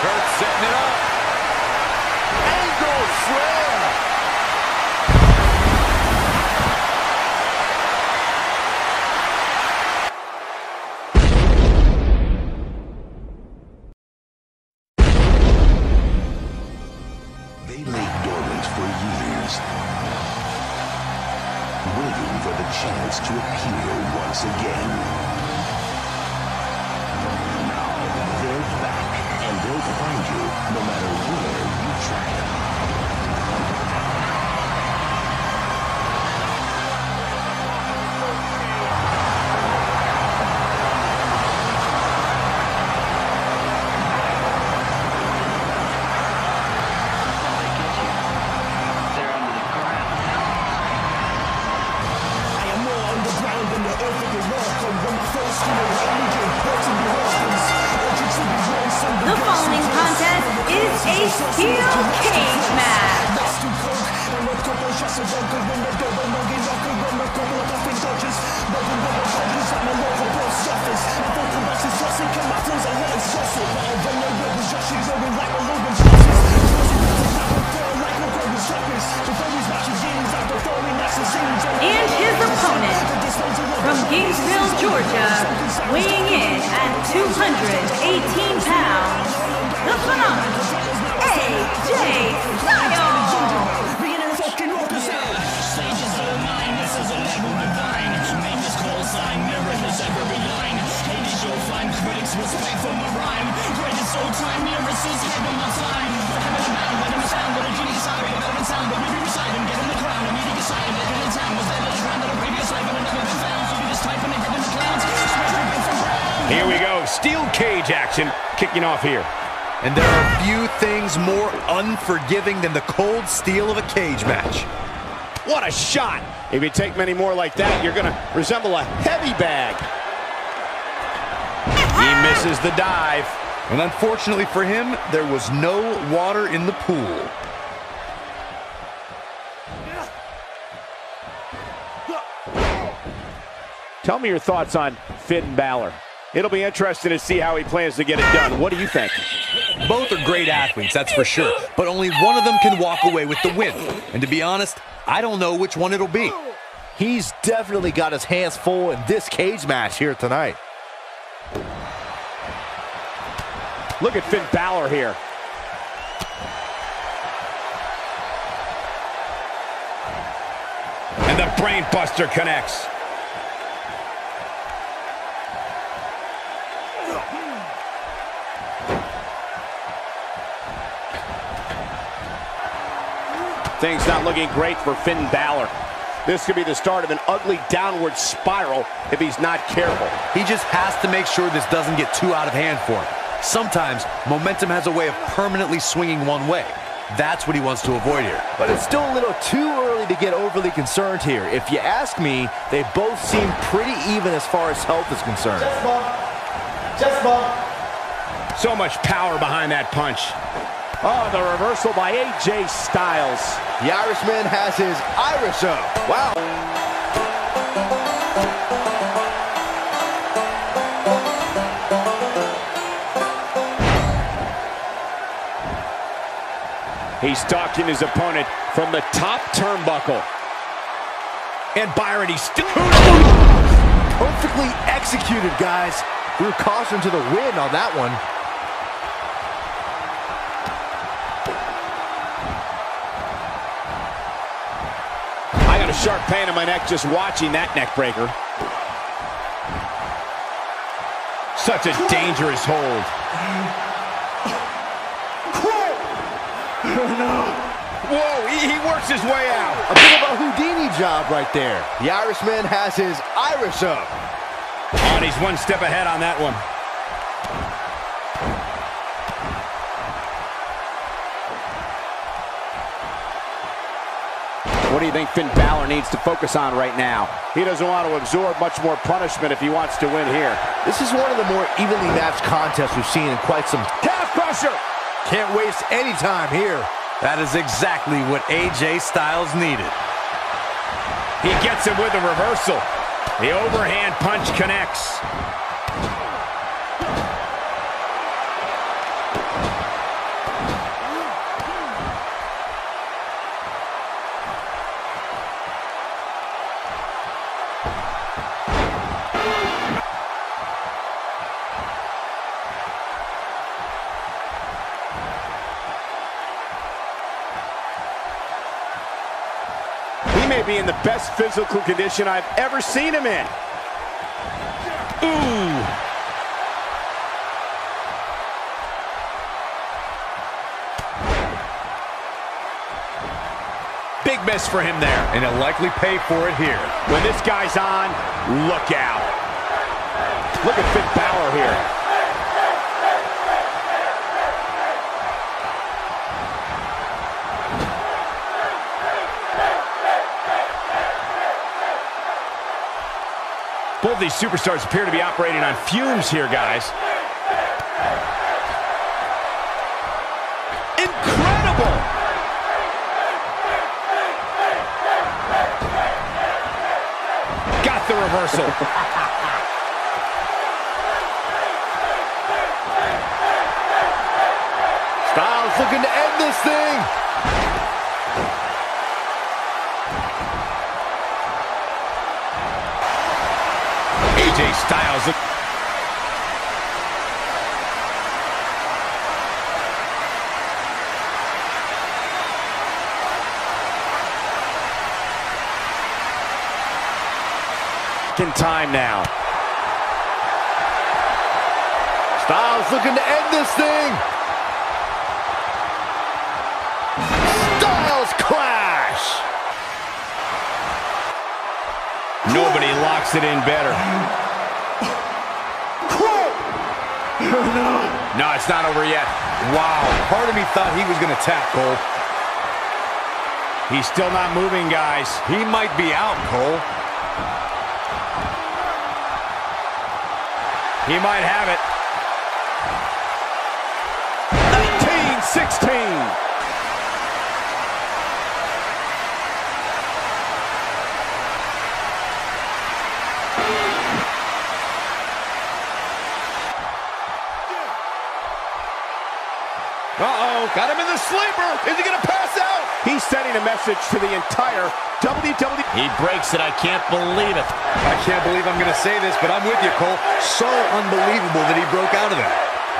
Kurt setting it up. Angle flare. They lay dormant for years, waiting for the chance to appear once again. Now they're back, and they'll find you no matter where you track them. The following contest is a steel cage match. And his opponent, from Gainesville, Georgia, weighing in at 218 pounds, the phenomenal AJ Styles. Here we go, steel cage action kicking off here. And there are few things more unforgiving than the cold steel of a cage match. What a shot! If you take many more like that, you're gonna resemble a heavy bag. He misses the dive. And unfortunately for him, there was no water in the pool. Tell me your thoughts on Finn Balor. It'll be interesting to see how he plans to get it done. What do you think? Both are great athletes, that's for sure. But only one of them can walk away with the win. And to be honest, I don't know which one it'll be. He's definitely got his hands full in this cage match here tonight. Look at Finn Balor here. And the brain buster connects. Things not looking great for Finn Balor. This could be the start of an ugly downward spiral if he's not careful. He just has to make sure this doesn't get too out of hand for him. Sometimes momentum has a way of permanently swinging one way. That's what he wants to avoid here. But it's still a little too early to get overly concerned here. If you ask me, they both seem pretty even as far as health is concerned. Chest bump. So much power behind that punch. Oh, the reversal by AJ Styles. The Irishman has his Irish up. Wow. He's stalking his opponent from the top turnbuckle. And Byron, he's still... Perfectly executed, guys. Threw caution to the wind on that one. I got a sharp pain in my neck just watching that neck breaker. Such a dangerous hold. Whoa, he works his way out. A bit of a Houdini job right there. The Irishman has his Irish up. Oh, and he's one step ahead on that one. What do you think Finn Balor needs to focus on right now? He doesn't want to absorb much more punishment if he wants to win here. This is one of the more evenly matched contests we've seen in quite some... Calf crusher! Can't waste any time here. That is exactly what AJ Styles needed. He gets him with a reversal. The overhand punch connects. He may be in the best physical condition I've ever seen him in. Ooh. Big miss for him there. And he'll likely pay for it here. When this guy's on, look out. Look at Finn Balor here. Both these superstars appear to be operating on fumes here, guys. Incredible! Got the reversal. Styles looking to end this thing. AJ Styles. In time now. Styles looking to end this thing. Styles clash. Nobody locks it in better. No, it's not over yet. Wow, part of me thought he was going to tap, Cole. He's still not moving, guys. He might be out, Cole. He might have it. 19-16. Uh-oh, got him in the sleeper. Is he going to pass out? He's sending a message to the entire WWE. He breaks it. I can't believe it. I can't believe I'm going to say this, but I'm with you, Cole. So unbelievable that he broke out of that.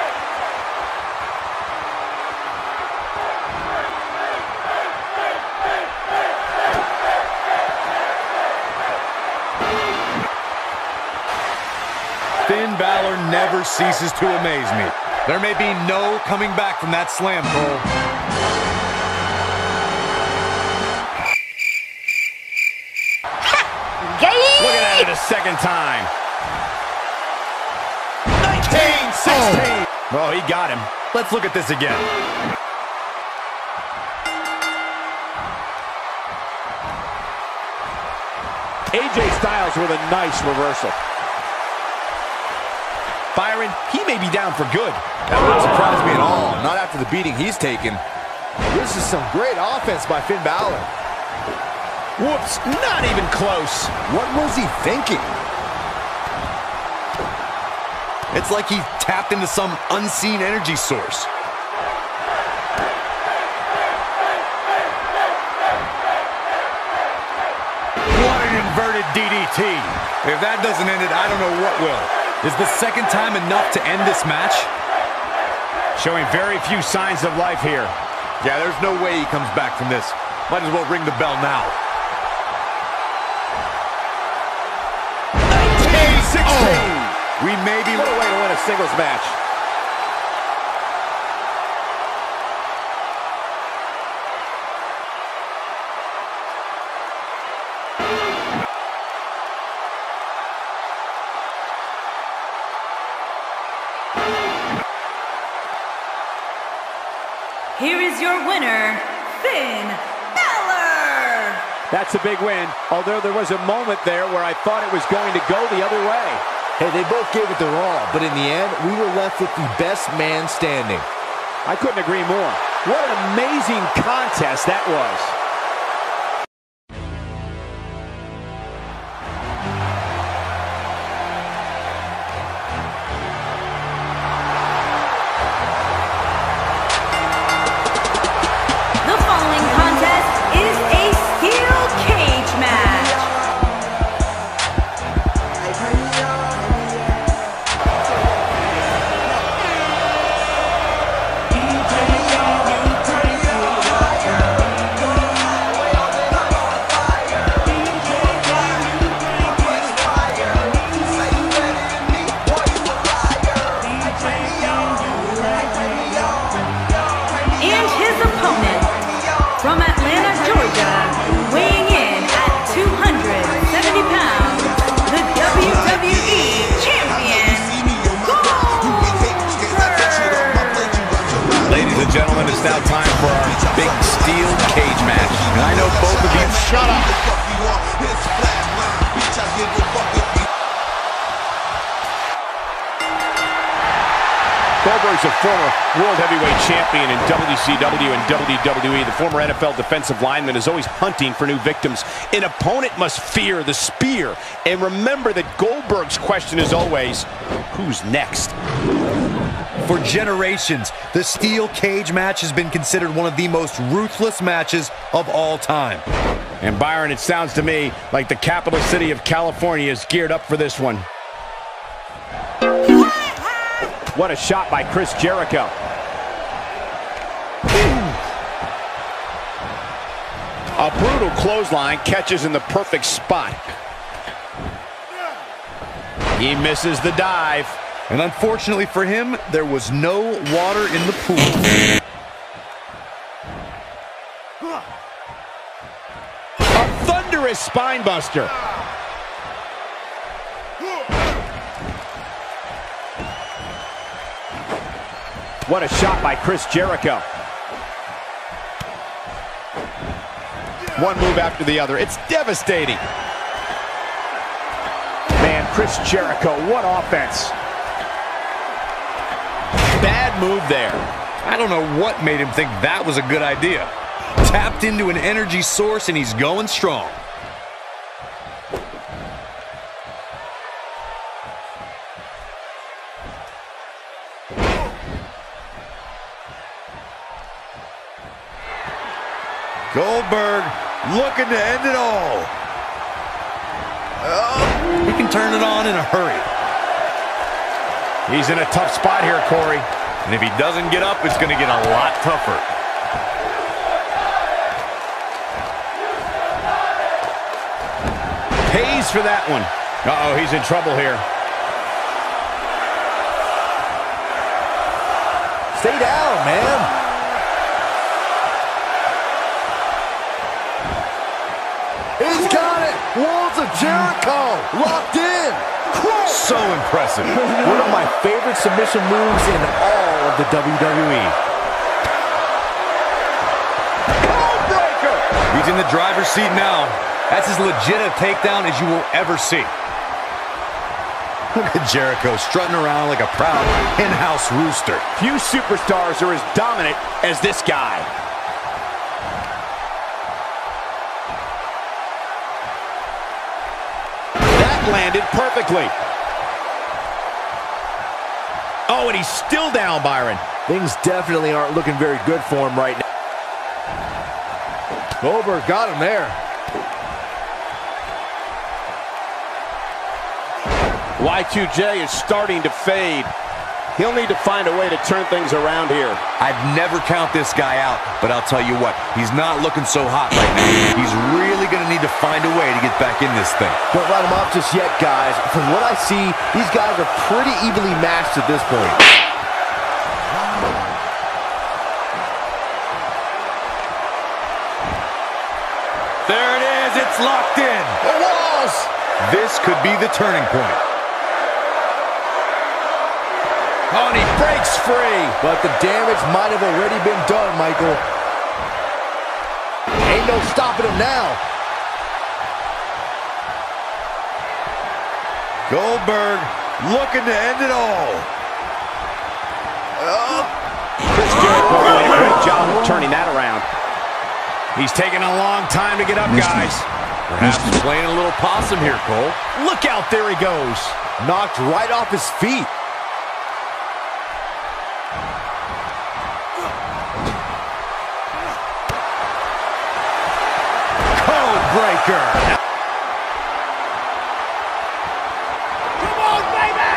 Finn Balor never ceases to amaze me. There may be no coming back from that slam, Cole. Look at that at a second time. 19-16. Oh, he got him. Let's look at this again. AJ Styles with a nice reversal. Byron, he may be down for good. That wouldn't surprise me at all. Not after the beating he's taken. This is some great offense by Finn Balor. Whoops, not even close. What was he thinking? It's like he tapped into some unseen energy source. What an inverted DDT. If that doesn't end it, I don't know what will. Is the second time enough to end this match? Showing very few signs of life here. Yeah, there's no way he comes back from this. Might as well ring the bell now. 19-16. We may be... What a way to win a singles match. Here is your winner, Finn Balor! That's a big win, although there was a moment there where I thought it was going to go the other way. Hey, they both gave it their all, but in the end, we were left with the best man standing. I couldn't agree more. What an amazing contest that was. from Atlanta, Georgia, weighing in at 270 pounds, the WWE Champion, Goldberg! Ladies and gentlemen, it's now time for our big steel cage match. And I know both of you... Shut up! Goldberg's a former World Heavyweight Champion in WCW and WWE. The former NFL defensive lineman is always hunting for new victims. An opponent must fear the spear. And remember that Goldberg's question is always, who's next? For generations, the steel cage match has been considered one of the most ruthless matches of all time. And Byron, it sounds to me like the capital city of California is geared up for this one. What a shot by Chris Jericho. A brutal clothesline, catches in the perfect spot. He misses the dive. And unfortunately for him, there was no water in the pool. A thunderous spine buster. What a shot by Chris Jericho. One move after the other. It's devastating. Man, Chris Jericho, what offense. Bad move there. I don't know what made him think that was a good idea. Tapped into an energy source and he's going strong. Goldberg looking to end it all. He can turn it on in a hurry. He's in a tough spot here, Corey. And if he doesn't get up, it's going to get a lot tougher. Pays for that one. Uh-oh, he's in trouble here. Stay down, man. He's got it! Walls of Jericho! Locked in! So impressive. One of my favorite submission moves in all of the WWE. Codebreaker! He's in the driver's seat now. That's as legit a takedown as you will ever see. Look at Jericho strutting around like a proud in-house rooster. Few superstars are as dominant as this guy. Landed perfectly. Oh, and he's still down, Byron. Things definitely aren't looking very good for him right now. Goldberg got him there. Y2J is starting to fade. He'll need to find a way to turn things around here. I'd never count this guy out, but I'll tell you what, he's not looking so hot right now. He's really going to need to find a way to get back in this thing. Don't write him off just yet, guys. From what I see, these guys are pretty evenly matched at this point. There it is, it's locked in. The walls! This could be the turning point. Oh, and he breaks free. But the damage might have already been done, Michael. Ain't no stopping him now. Goldberg looking to end it all. Chris Jericho doing a great job of turning that around. He's taking a long time to get up, guys. Perhaps playing a little possum here, Cole. Look out, there he goes. Knocked right off his feet. Breaker. Come on, baby!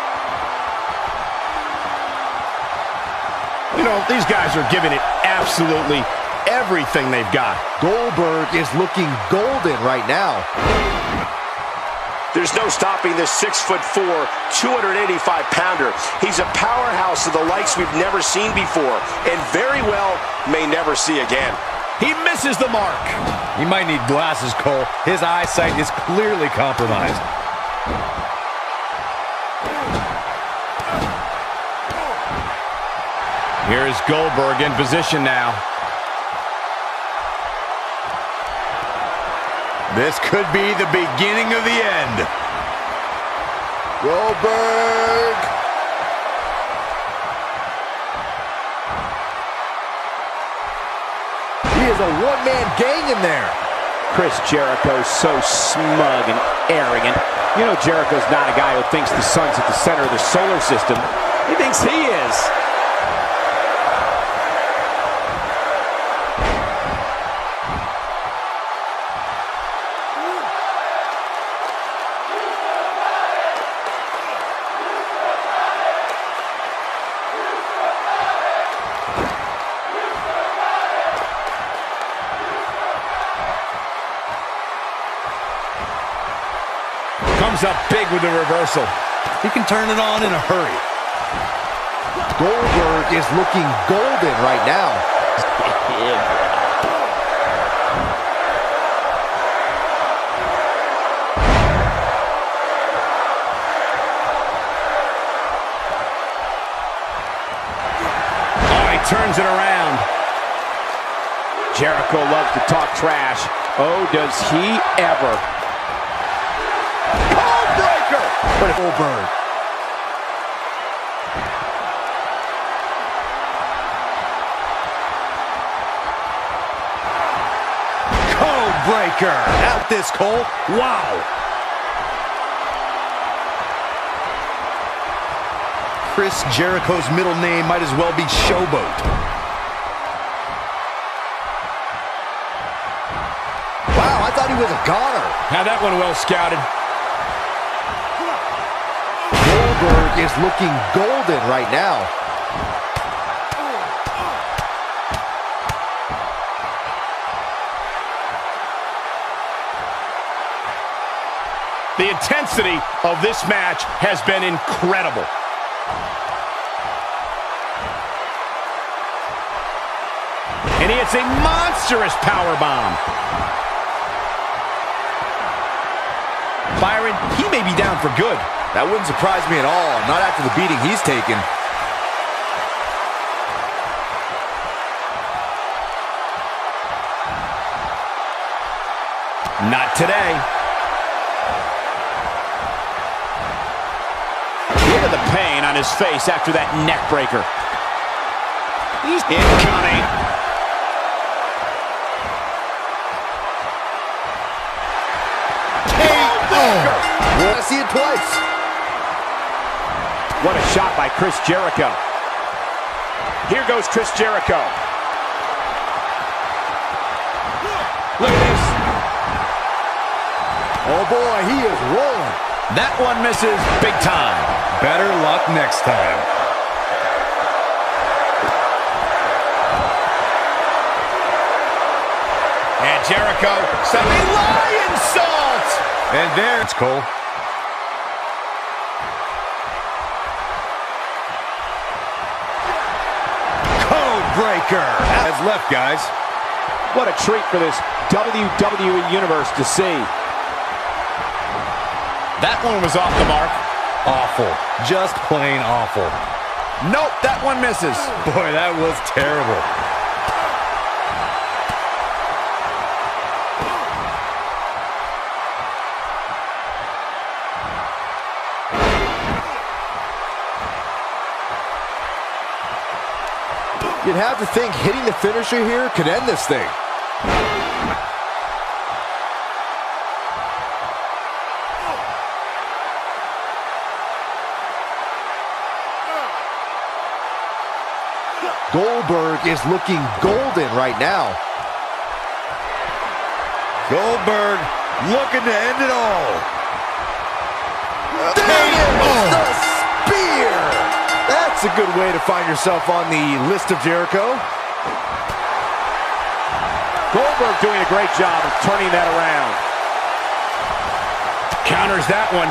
You know, these guys are giving it absolutely everything they've got. Goldberg is looking golden right now. There's no stopping this 6'4", 285-pounder. He's a powerhouse of the likes we've never seen before, and very well may never see again. He misses the mark. He might need glasses, Cole. His eyesight is clearly compromised. Here's Goldberg in position now. This could be the beginning of the end. Goldberg. He is a one-man gang in there. Chris Jericho's so smug and arrogant. You know Jericho's not a guy who thinks the sun's at the center of the solar system. He thinks he is. Comes up big with the reversal. He can turn it on in a hurry. Goldberg is looking golden right now. Oh, he turns it around. Jericho loves to talk trash. Oh, does he ever. But Goldberg. Codebreaker. Out this, Cole. Wow. Chris Jericho's middle name might as well be Showboat. Wow, I thought he was a goner. Had that one well scouted. Goldberg is looking golden right now. The intensity of this match has been incredible. And he hits a monstrous powerbomb. Byron, he may be down for good. That wouldn't surprise me at all, not after the beating he's taken. Not today. Look at the pain on his face after that neck breaker. He's incoming. I see it twice. What a shot by Chris Jericho. Here goes Chris Jericho. Look at this. Oh boy, he is rolling. That one misses big time. Better luck next time. And Jericho, some lion salt. And there it's Cole. Codebreaker. That's left, guys. What a treat for this WWE Universe to see. That one was off the mark. Awful. Just plain awful. Nope, that one misses. Boy, that was terrible. You'd have to think hitting the finisher here could end this thing. Goldberg is looking golden right now. Goldberg looking to end it all. There it is, the spear! That's a good way to find yourself on the list of Jericho. Goldberg doing a great job of turning that around. Counters that one.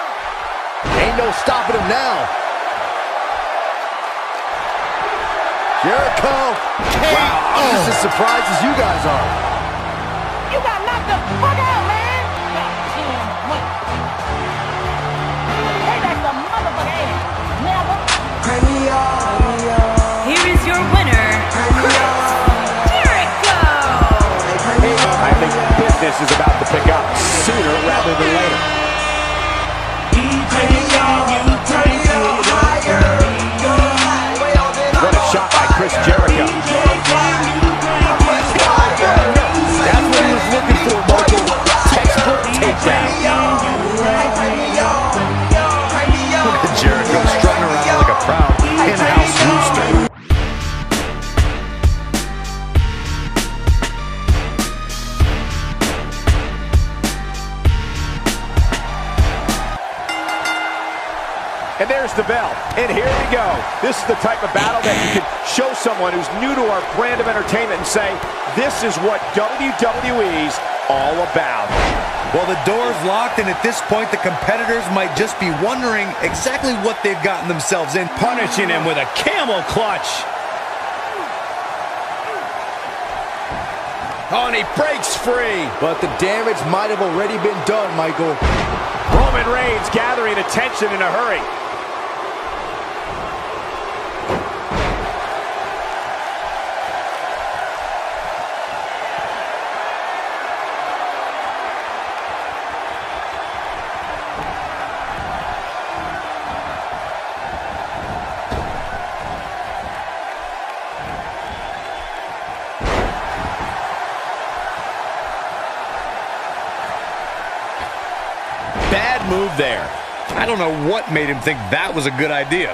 Ain't no stopping him now. Jericho. Wow. I'm just as surprised as you guys are. You got knocked the fuck out, man. Hey, that's the motherfucker ass. Never. Here is your winner, Chris Jericho. I think business is about to pick up sooner rather than later. What a shot by Chris Jericho. That's what he was looking for, Michael. Textbook takedown. Look at Jericho strutting around like a proud in-house rooster. And there's the bell. And here we go. This is the type of battle that you can show someone who's new to our brand of entertainment and say, this is what WWE's all about. Well, the door's locked, and at this point, the competitors might just be wondering exactly what they've gotten themselves in. Punishing him with a camel clutch. Oh, and he breaks free. But the damage might have already been done, Michael. Roman Reigns gathering attention in a hurry. Bad move there. I don't know what made him think that was a good idea.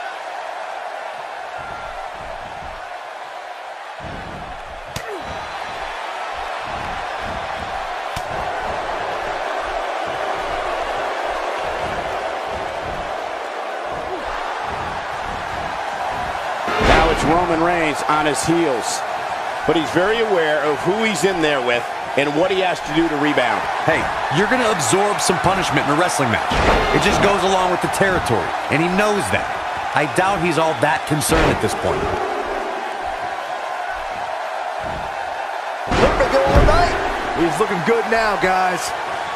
Now it's Roman Reigns on his heels. But he's very aware of who he's in there with and what he has to do to rebound. Hey, you're going to absorb some punishment in a wrestling match. It just goes along with the territory, and he knows that. I doubt he's all that concerned at this point. Looking good all night. He's looking good now, guys.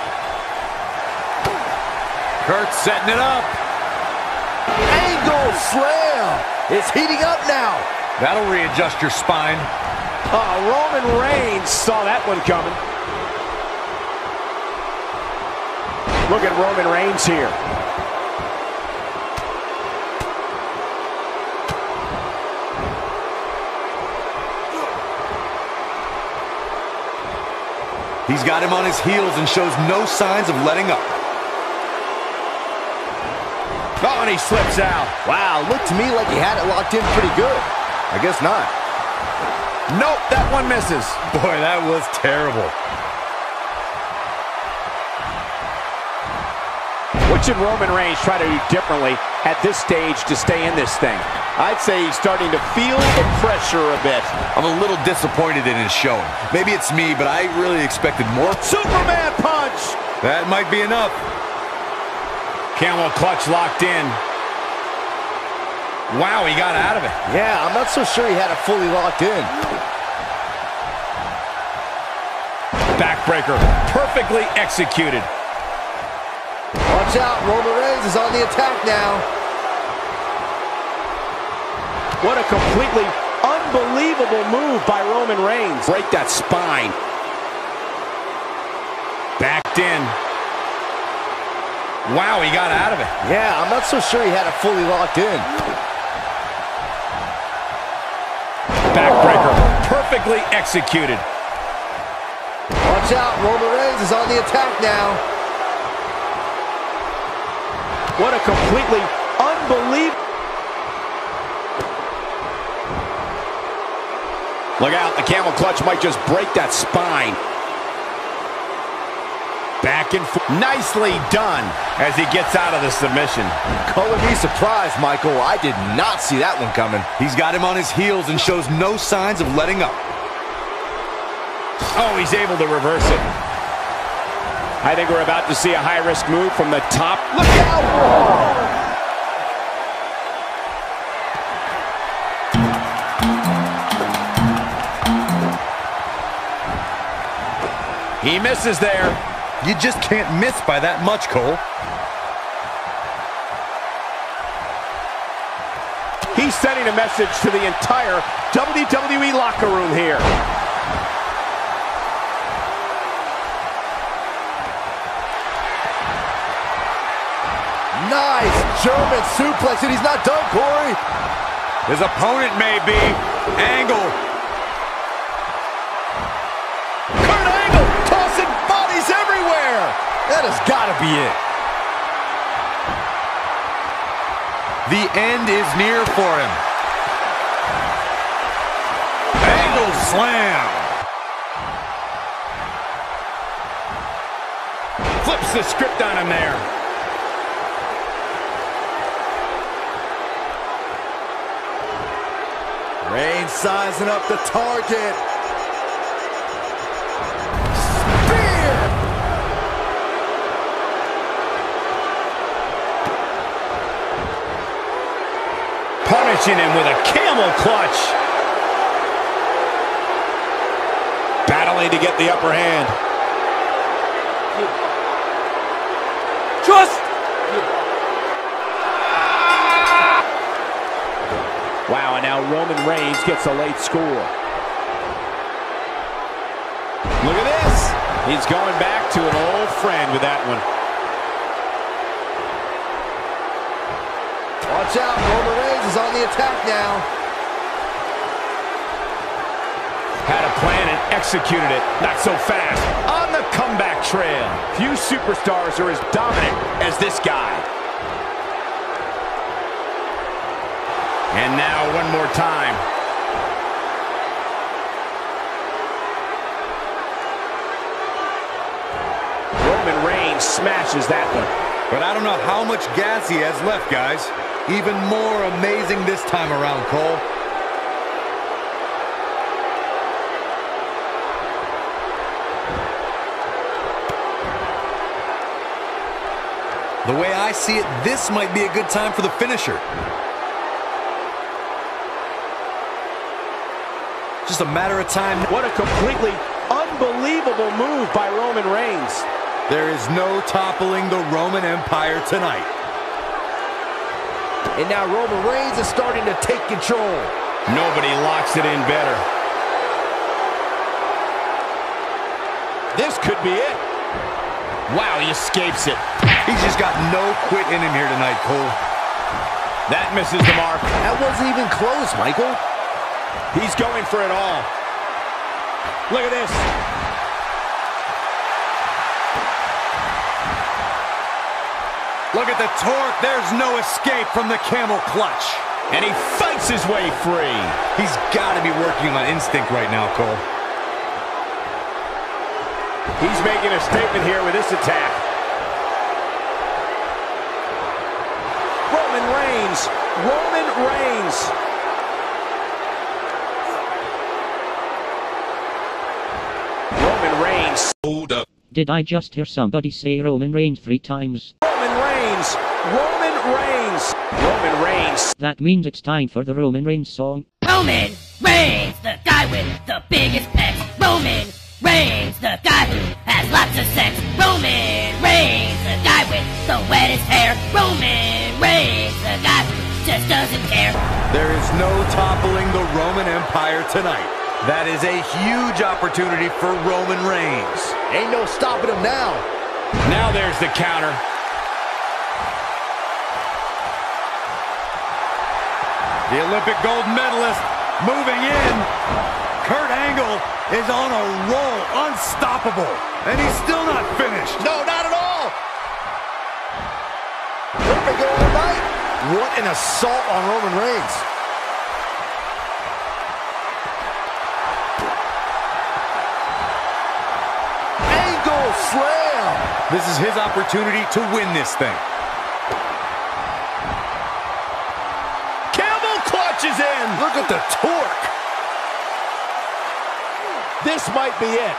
Kurt setting it up. Angle slam. It's heating up now. That'll readjust your spine. Oh, Roman Reigns saw that one coming. Look at Roman Reigns here. He's got him on his heels and shows no signs of letting up. Oh, and he slips out. Wow, looked to me like he had it locked in pretty good. I guess not. Nope, that one misses. Boy, that was terrible. What should Roman Reigns try to do differently at this stage to stay in this thing? I'd say he's starting to feel the pressure a bit. I'm a little disappointed in his showing. Maybe it's me, but I really expected more. Superman punch! That might be enough. Camel clutch locked in. Wow, he got out of it. Yeah, I'm not so sure he had it fully locked in. Backbreaker, perfectly executed. Watch out, Roman Reigns is on the attack now. What a completely unbelievable move by Roman Reigns. Break that spine. Backed in. Wow, he got out of it. Yeah, I'm not so sure he had it fully locked in. Backbreaker, perfectly executed. Watch out, Roman Reigns is on the attack now. What a completely unbelievable... Look out, the camel clutch might just break that spine. Back and forth. Nicely done as he gets out of the submission. Color me surprised, Michael. I did not see that one coming. He's got him on his heels and shows no signs of letting up. Oh, he's able to reverse it. I think we're about to see a high-risk move from the top. Look out! He misses there. You just can't miss by that much, Cole. He's sending a message to the entire WWE locker room here. Nice German suplex, and he's not done, Corey. His opponent may be. Angle. Kurt Angle tossing bodies everywhere. That has got to be it. The end is near for him. Angle slam. Flips the script on him there. Reigns sizing up the target. Punishing him with a camel clutch. Battling to get the upper hand. Trust. Wow, and now Roman Reigns gets a late score. Look at this. He's going back to an old friend with that one. Watch out, Roman Reigns is on the attack now. Had a plan and executed it. Not so fast. On the comeback trail. Few superstars are as dominant as this guy. And now one more time. Roman Reigns smashes that one. But I don't know how much gas he has left, guys. Even more amazing this time around, Cole. The way I see it, this might be a good time for the finisher. Just a matter of time. What a completely unbelievable move by Roman Reigns. There is no toppling the Roman Empire tonight. And now Roman Reigns is starting to take control. Nobody locks it in better. This could be it. Wow, he escapes it. He's just got no quit in him here tonight, Cole. That misses the mark. That wasn't even close, Michael. He's going for it all. Look at this. Look at the torque. There's no escape from the camel clutch. And he fights his way free. He's got to be working on instinct right now, Cole. He's making a statement here with this attack. Roman Reigns. Roman Reigns. Roman Reigns. Hold up. Did I just hear somebody say Roman Reigns 3 times? Roman Reigns. Roman Reigns. Roman Reigns. That means it's time for the Roman Reigns song. Roman Reigns, the guy with the biggest pecs. Roman Reigns, the guy who has lots of sex. Roman Reigns, the guy with the wettest hair. Roman Reigns, the guy who just doesn't care. There is no toppling the Roman Empire tonight. That is a huge opportunity for Roman Reigns. Ain't no stopping him now. Now there's the counter. The Olympic gold medalist moving in. Kurt Angle is on a roll, unstoppable. And he's still not finished. No, not at all. Here we go all night. What an assault on Roman Reigns. Angle slam. This is his opportunity to win this thing. Camel clutches in. Look at the torque. This might be it.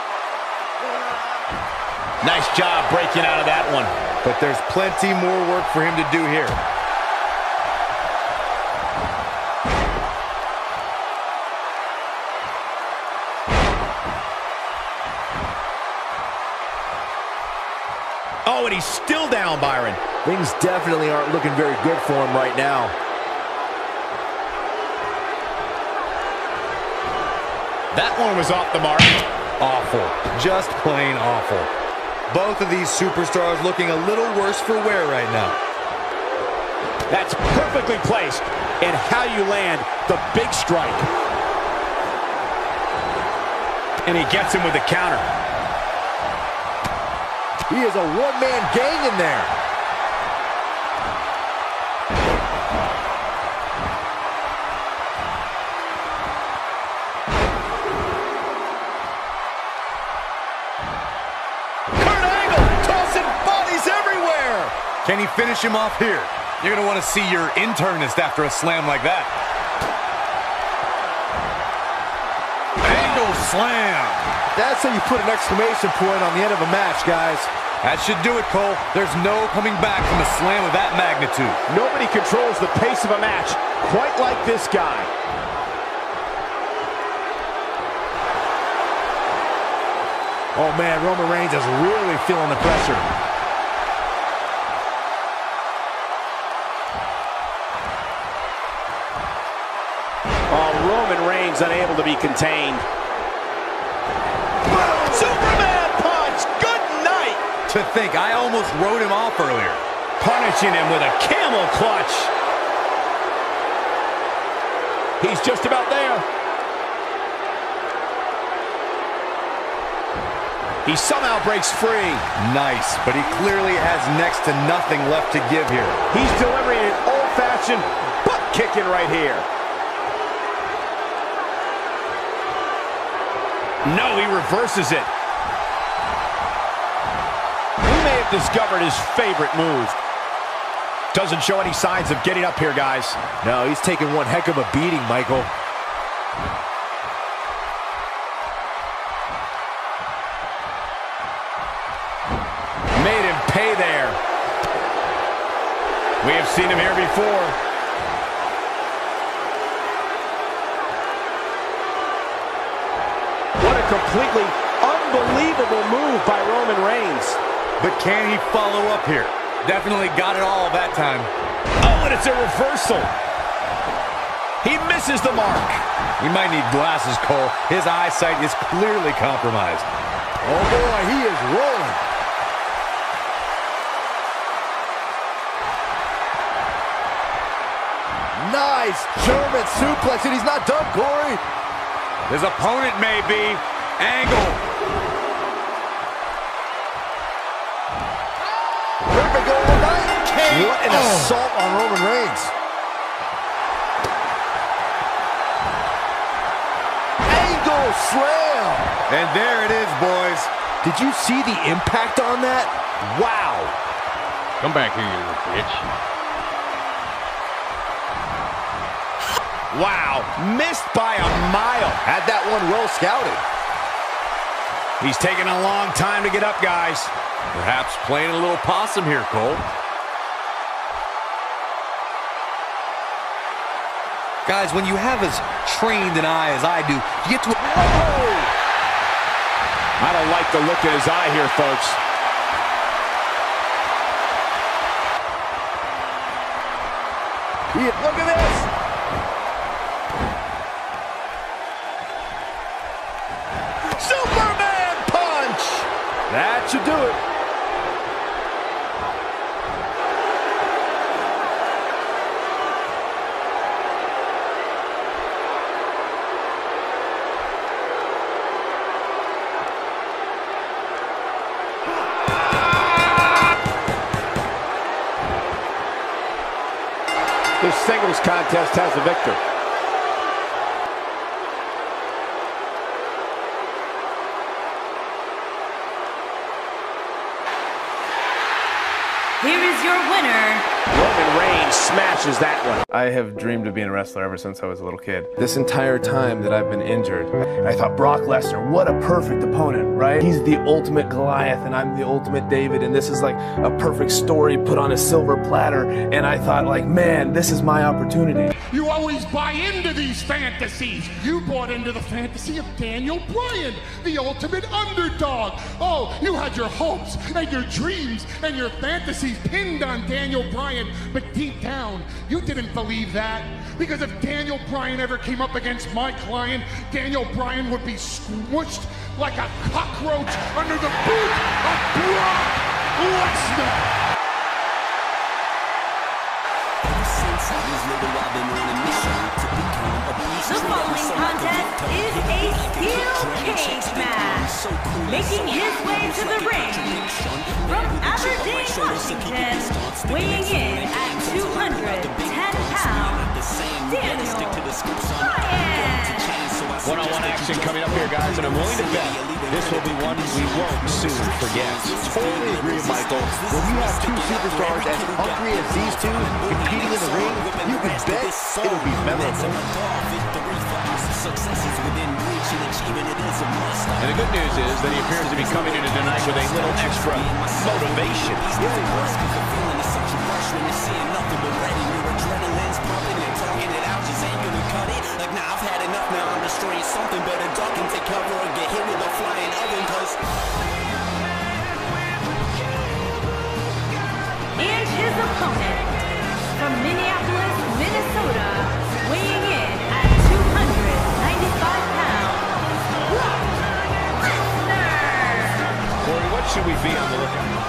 Nice job breaking out of that one. But there's plenty more work for him to do here. and he's still down, Byron. Things definitely aren't looking very good for him right now. That one was off the mark. Awful. Just plain awful. Both of these superstars looking a little worse for wear right now. That's perfectly placed. And how you land the big strike. And he gets him with a counter. He is a one-man gang in there. Kurt Angle tossing bodies everywhere. Can he finish him off here? You're going to want to see your internist after a slam like that. Angle slam. That's how you put an exclamation point on the end of a match, guys. That should do it, Cole. There's no coming back from a slam of that magnitude. Nobody controls the pace of a match quite like this guy. Oh, man, Roman Reigns is really feeling the pressure. Oh, Roman Reigns unable to be contained. Superman punch! Good night! To think, I almost wrote him off earlier. Punishing him with a camel clutch. He's just about there. He somehow breaks free. Nice, but he clearly has next to nothing left to give here. He's delivering an old-fashioned butt kicking right here. No, he reverses it. He may have discovered his favorite move. Doesn't show any signs of getting up here, guys. No, he's taking one heck of a beating, Michael. Made him pay there. We have seen him here before. What a completely unbelievable move by Roman Reigns. But can he follow up here? Definitely got it all that time. Oh, and it's a reversal. He misses the mark. He might need glasses, Cole. His eyesight is clearly compromised. Oh, boy, he is rolling. Nice German suplex, and he's not done, Corey. His opponent may be. Angle. Perfect overnight. What an assault on Roman Reigns. Angle slam. And there it is, boys. Did you see the impact on that? Wow. Come back here, you little bitch. Wow, missed by a mile. Had that one well scouted. He's taking a long time to get up, guys. Perhaps playing a little possum here, Cole. Guys, when you have as trained an eye as I do, you get to... I don't like the look in his eye here, folks. Look at this. Superman punch! That should do it. This singles contest has a victor. Here is your winner, Roman Reigns smashes that one. I have dreamed of being a wrestler ever since I was a little kid. This entire time that I've been injured, I thought Brock Lesnar, what a perfect opponent, right? He's the ultimate Goliath and I'm the ultimate David, and this is like a perfect story put on a silver platter, and I thought like, man, this is my opportunity. You always buy into these fantasies. You bought into the fantasy of Daniel Bryan, the ultimate underdog. Oh, you had your hopes and your dreams and your fantasies pinned on Daniel Bryan, but deep down, you didn't believe that. Because if Daniel Bryan ever came up against my client, Daniel Bryan would be squished like a cockroach under the boot of Brock Lesnar. The following contest is a steel cage match. Making his way to the ring from Aberdeen, Washington, weighing in at 210 pounds, Daniel Bryan. One-on-one action coming up here, guys, and I'm willing to bet this will be one we won't soon forget. Totally agree, Michael. When you have two superstars as hungry as these two competing in the ring, you can bet it'll be memorable. And the good news is that he appears to be coming into tonight with a little extra motivation. And his opponent from Minneapolis, Minnesota, weighing in at 295 pounds, Brock Lesnar. Corey, what should we be on the lookout?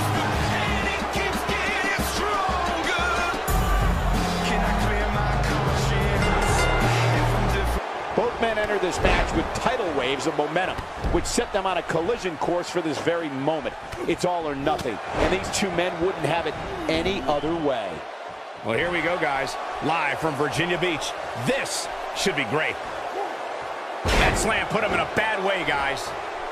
Both men entered this match with tidal waves of momentum, which set them on a collision course for this very moment. It's all or nothing, and these two men wouldn't have it any other way. Well, here we go, guys, live from Virginia Beach. This should be great. That slam put him in a bad way, guys.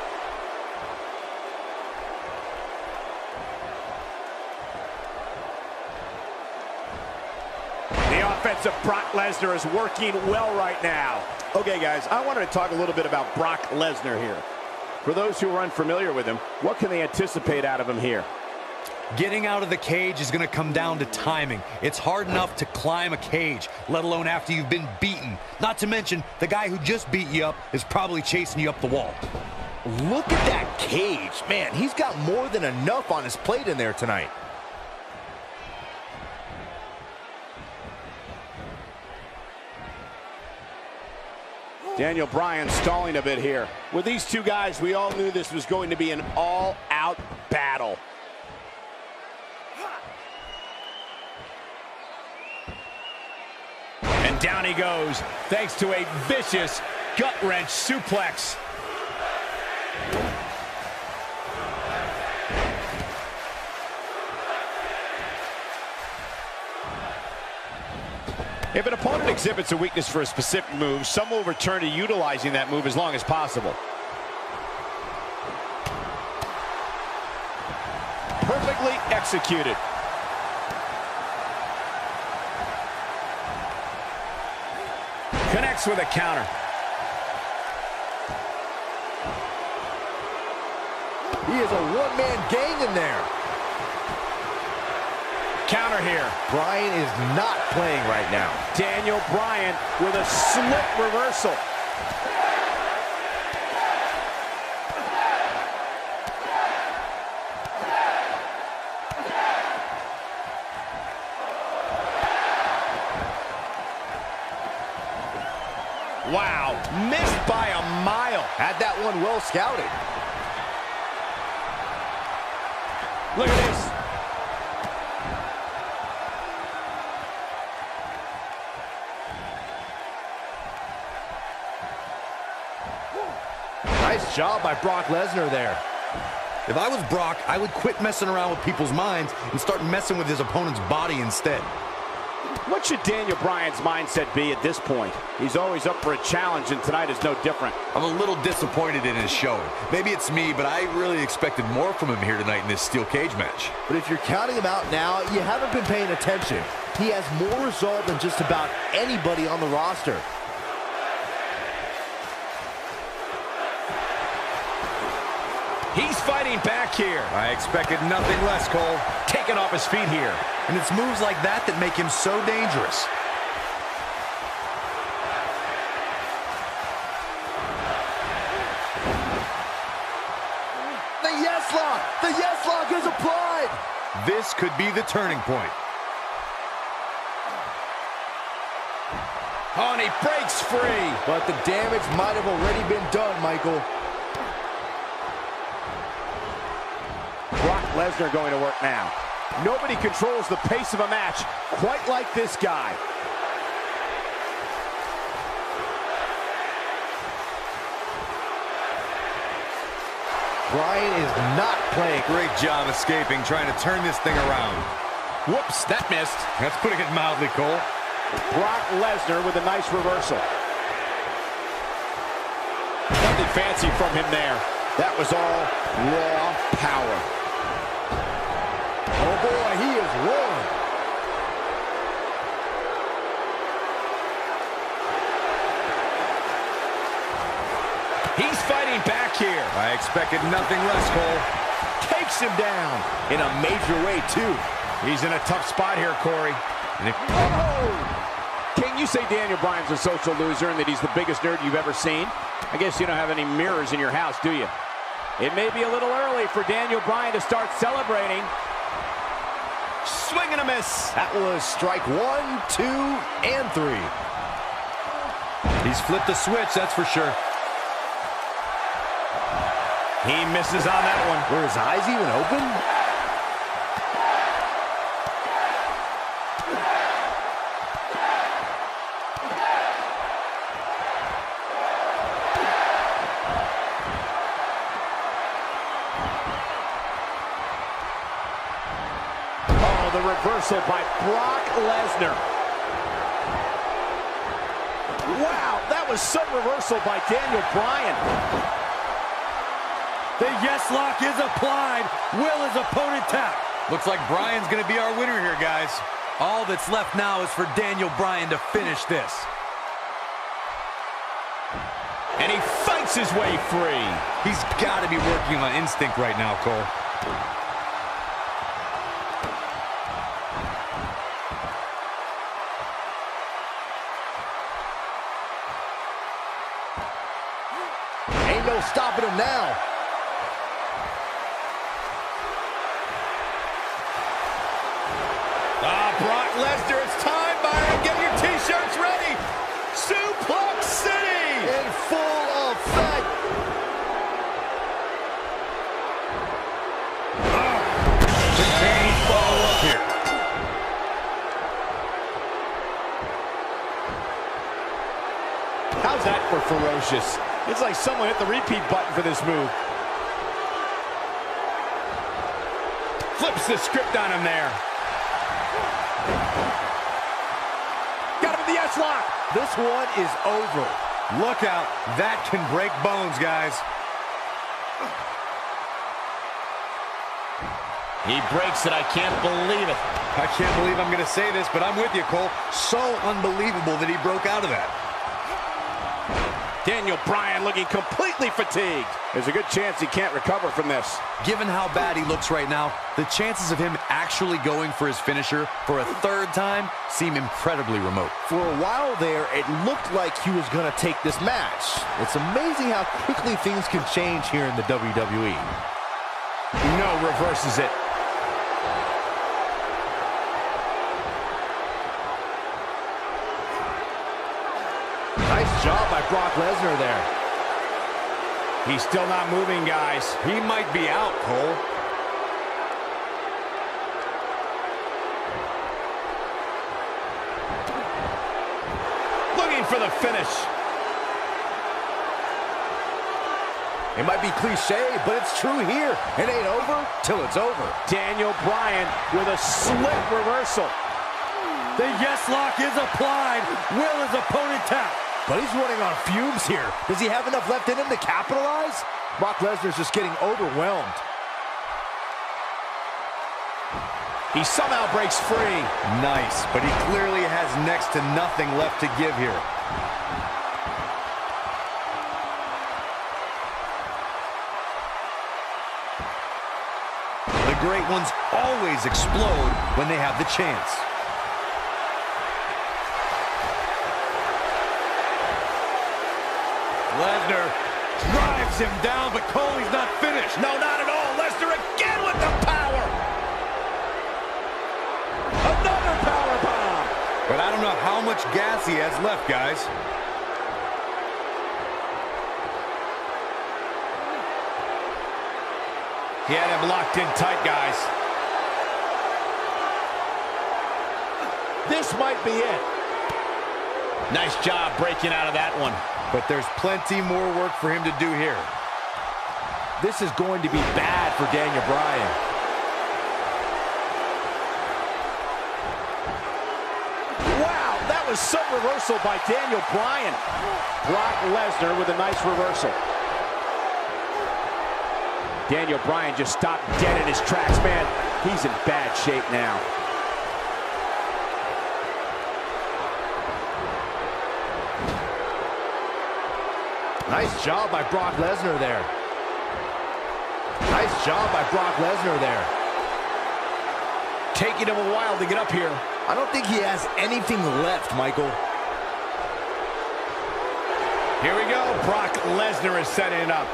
The offense of Brock Lesnar is working well right now. Okay, guys, I wanted to talk a little bit about Brock Lesnar here. For those who are unfamiliar with him, what can they anticipate out of him here? Getting out of the cage is going to come down to timing. It's hard enough to climb a cage, let alone after you've been beaten. Not to mention, the guy who just beat you up is probably chasing you up the wall. Look at that cage. Man, he's got more than enough on his plate in there tonight. Daniel Bryan stalling a bit here. With these two guys, we all knew this was going to be an all-out battle. And down he goes, thanks to a vicious gut-wrench suplex. If an opponent exhibits a weakness for a specific move, some will return to utilizing that move as long as possible. Perfectly executed. Connects with a counter. He is a one-man gang in there. Counter here. Bryan is not playing right now. Daniel Bryan with a slip reversal. Wow, missed by a mile. Had that one well scouted. Look at this. Nice job by Brock Lesnar there. If I was Brock, I would quit messing around with people's minds and start messing with his opponent's body instead. What should Daniel Bryan's mindset be at this point? He's always up for a challenge, and tonight is no different. I'm a little disappointed in his showing. Maybe it's me, but I really expected more from him here tonight in this steel cage match. But if you're counting him out now, you haven't been paying attention. He has more resolve than just about anybody on the roster. He's fighting back here. I expected nothing less, Cole. Taken off his feet here. And it's moves like that that make him so dangerous. The yes lock! The yes lock is applied! This could be the turning point. Oh, and he breaks free. But the damage might have already been done, Michael. Brock Lesnar going to work now. Nobody controls the pace of a match quite like this guy. Bryan is not playing. Great job escaping, trying to turn this thing around. Whoops, that missed. That's putting it mildly, Cole. Brock Lesnar with a nice reversal. Nothing fancy from him there. That was all raw power. Oh boy, he is rolling. He's fighting back here. I expected nothing less, Cole. Takes him down in a major way, too. He's in a tough spot here, Corey. King, you say Daniel Bryan's a social loser and that he's the biggest nerd you've ever seen. I guess you don't have any mirrors in your house, do you? It may be a little early for Daniel Bryan to start celebrating. Swing and a miss. That was strike 1, 2, and 3. He's flipped the switch, that's for sure. He misses on that one. Were his eyes even open? Oh, the reversal by Brock Lesnar. Wow, that was some reversal by Daniel Bryan. The yes lock is applied. Will his opponent tap? Looks like Bryan's going to be our winner here, guys. All that's left now is for Daniel Bryan to finish this. And he fights his way free. He's got to be working on instinct right now, Cole. Ain't no stopping him now. Brock Lesnar, it's time, Byron. Get your t-shirts ready. Suplex City! In full effect. The Kane follow up here. How's that for ferocious? It's like someone hit the repeat button for this move. Flips the script on him there. Got him with the S-lock. This one is over. Look out. That can break bones, guys. He breaks it. I can't believe it. I can't believe I'm going to say this, but I'm with you, Cole. So unbelievable that he broke out of that. Daniel Bryan looking completely fatigued. There's a good chance he can't recover from this. Given how bad he looks right now, the chances of him actually going for his finisher for a third time seem incredibly remote. For a while there, it looked like he was going to take this match. It's amazing how quickly things can change here in the WWE. No, reverses it. Nice job by Brock Lesnar there. He's still not moving, guys. He might be out, Cole. Looking for the finish. It might be cliche, but it's true here. It ain't over till it's over. Daniel Bryan with a slick reversal. The yes lock is applied. Will his opponent tap? But he's running on fumes here. Does he have enough left in him to capitalize? Brock Lesnar's just getting overwhelmed. He somehow breaks free. Nice, but he clearly has next to nothing left to give here. The great ones always explode when they have the chance. Lesnar drives him down, but Cole's not finished. No, not at all. Lesnar again with the power. Another power bomb. But I don't know how much gas he has left, guys. He had him locked in tight, guys. This might be it. Nice job breaking out of that one. But there's plenty more work for him to do here. This is going to be bad for Daniel Bryan. Wow, that was some reversal by Daniel Bryan. Brock Lesnar with a nice reversal. Daniel Bryan just stopped dead in his tracks, man. He's in bad shape now. Nice job by Brock Lesnar there. Nice job by Brock Lesnar there. Taking him a while to get up here. I don't think he has anything left, Michael. Here we go. Brock Lesnar is setting it up.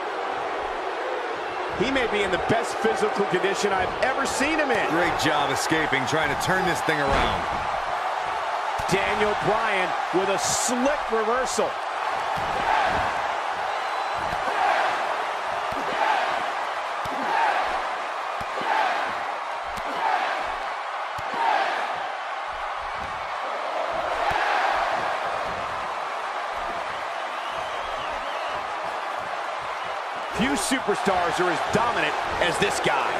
He may be in the best physical condition I've ever seen him in. Great job escaping, trying to turn this thing around. Daniel Bryan with a slick reversal. Few superstars are as dominant as this guy.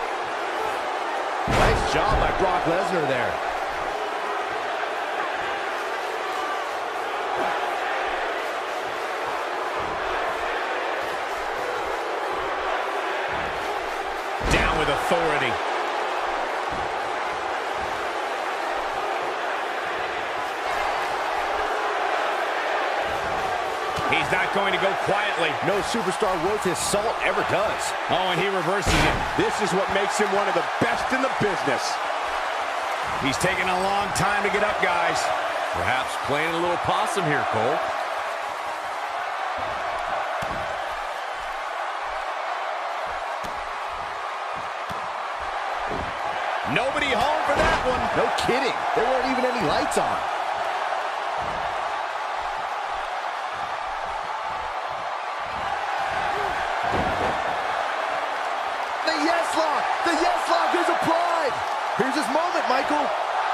Nice job by Brock Lesnar there. Down with authority. He's not going to go quietly. No superstar worth his salt ever does. Oh, and he reverses it. This is what makes him one of the best in the business. He's taking a long time to get up, guys. Perhaps playing a little possum here, Cole. Nobody home for that one. No kidding. There weren't even any lights on. The yes lock is applied. Here's his moment, Michael.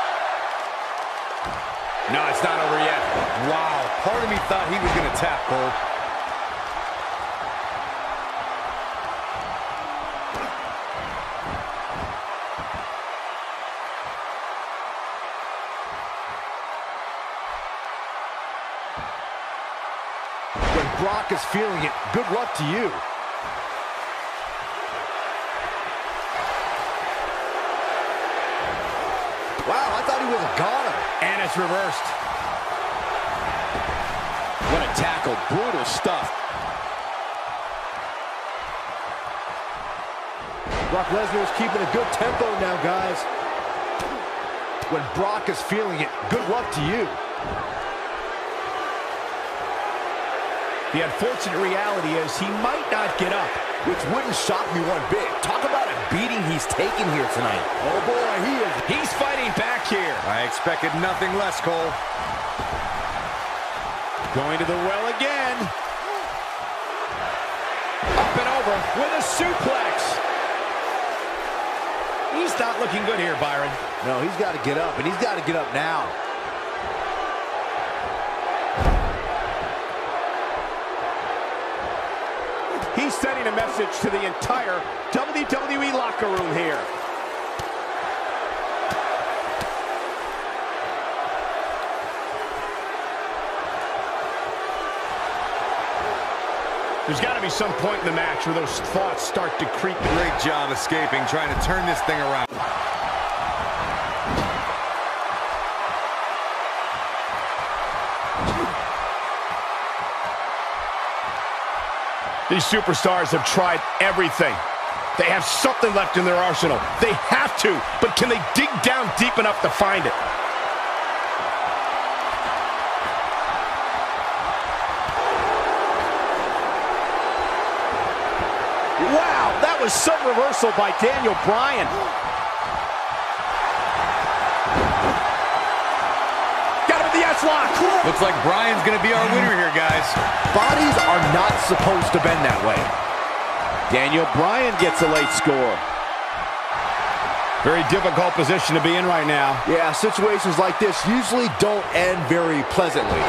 No, it's not over yet. Wow, part of me thought he was going to tap, Cole. When Brock is feeling it, good luck to you. Wow, I thought he was a goner. And it's reversed. What a tackle. Brutal stuff. Brock Lesnar is keeping a good tempo now, guys. When Brock is feeling it, good luck to you. The unfortunate reality is he might not get up. Which wouldn't shock me one bit. Talk about a beating he's taken here tonight. Oh boy, he's fighting back here. I expected nothing less, Cole. Going to the well again. Up and over with a suplex. He's not looking good here, Byron. No, he's got to get up, and he's got to get up now. He's sending a message to the entire WWE locker room here. There's got to be some point in the match where those thoughts start to creep in. Great job escaping, trying to turn this thing around. These superstars have tried everything. They have something left in their arsenal. They have to, but can they dig down deep enough to find it? Wow, that was some reversal by Daniel Bryan. Got him in the S-lock. Looks like Bryan's going to be our winner here, guys. Bodies are not supposed to bend that way. Daniel Bryan gets a late score. Very difficult position to be in right now. Yeah, situations like this usually don't end very pleasantly.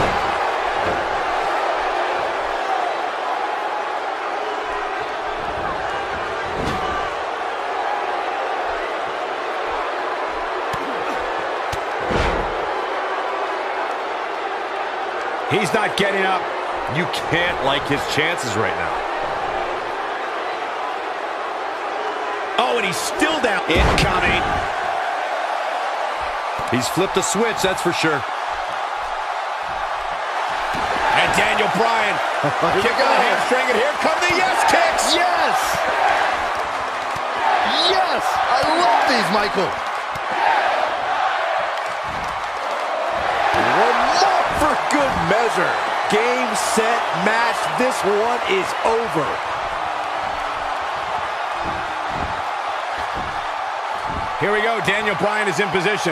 He's not getting up. You can't like his chances right now. Oh, and he's still down. Incoming. He's flipped a switch, that's for sure. And Daniel Bryan. Kick on the hamstring, and here come the yes kicks. Yes! Yes! I love these, Michael. One more for good measure. Game, set, match. This one is over. Here we go. Daniel Bryan is in position.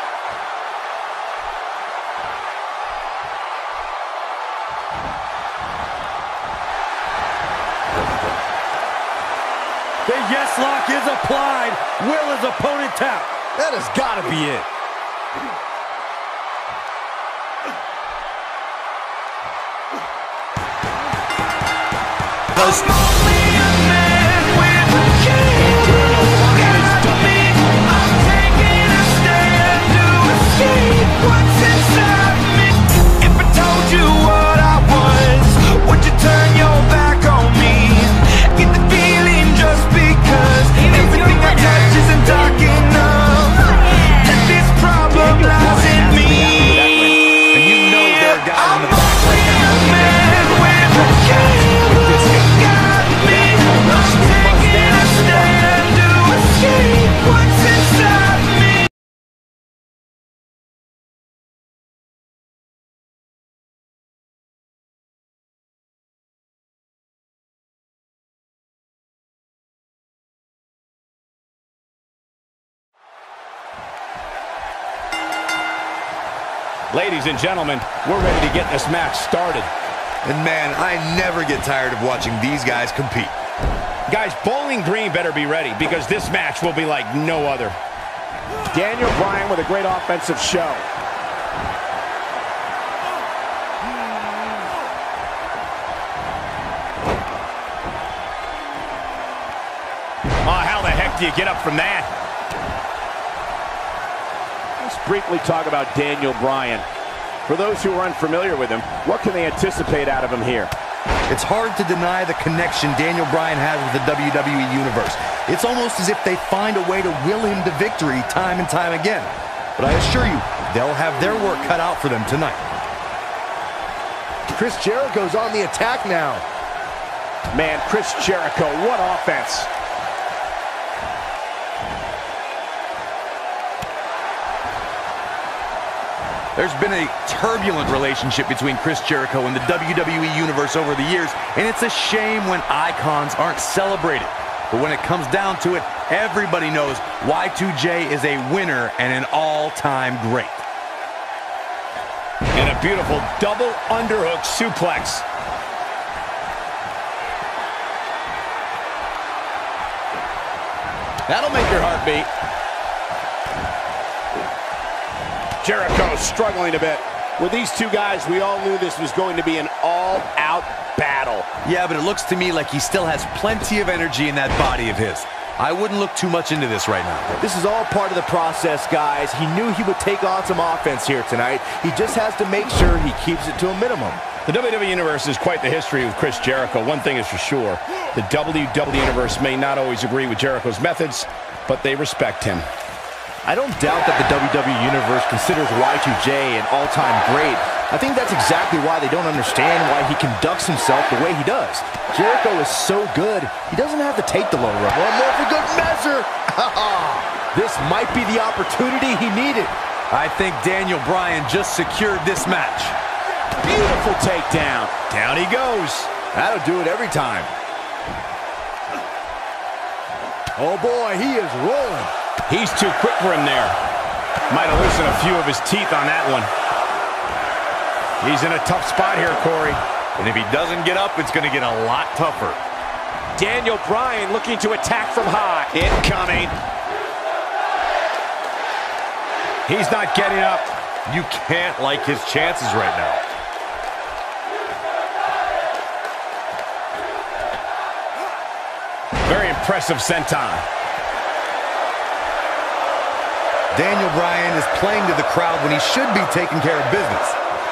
The yes lock is applied. Will his opponent tap? That has got to be it. Ladies and gentlemen, we're ready to get this match started. And man, I never get tired of watching these guys compete. Guys, Bowling Green better be ready because this match will be like no other. Daniel Bryan with a great offensive show. Oh, how the heck do you get up from that? Let's briefly talk about Daniel Bryan. For those who are unfamiliar with him, what can they anticipate out of him here? It's hard to deny the connection Daniel Bryan has with the WWE Universe. It's almost as if they find a way to will him to victory time and time again. But I assure you, they'll have their work cut out for them tonight. Chris Jericho's on the attack now. Man, Chris Jericho, what offense. There's been a turbulent relationship between Chris Jericho and the WWE Universe over the years, and it's a shame when icons aren't celebrated. But when it comes down to it, everybody knows Y2J is a winner and an all-time great. And a beautiful double underhook suplex. That'll make your heart beat. Jericho struggling a bit. With these two guys, we all knew this was going to be an all-out battle. Yeah, but it looks to me like he still has plenty of energy in that body of his. I wouldn't look too much into this right now. This is all part of the process, guys. He knew he would take on some offense here tonight. He just has to make sure he keeps it to a minimum. The WWE Universe is quite the history with Chris Jericho. One thing is for sure, the WWE Universe may not always agree with Jericho's methods, but they respect him. I don't doubt that the WWE Universe considers Y2J an all-time great. I think that's exactly why they don't understand why he conducts himself the way he does. Jericho is so good, he doesn't have to take the low rope. One more for good measure. This might be the opportunity he needed. I think Daniel Bryan just secured this match. Beautiful takedown. Down he goes. That'll do it every time. Oh boy, he is rolling. He's too quick for him there. Might have loosened a few of his teeth on that one. He's in a tough spot here, Corey. And if he doesn't get up, it's going to get a lot tougher. Daniel Bryan looking to attack from high. Incoming. He's not getting up. You can't like his chances right now. Very impressive senton. Daniel Bryan is playing to the crowd when he should be taking care of business.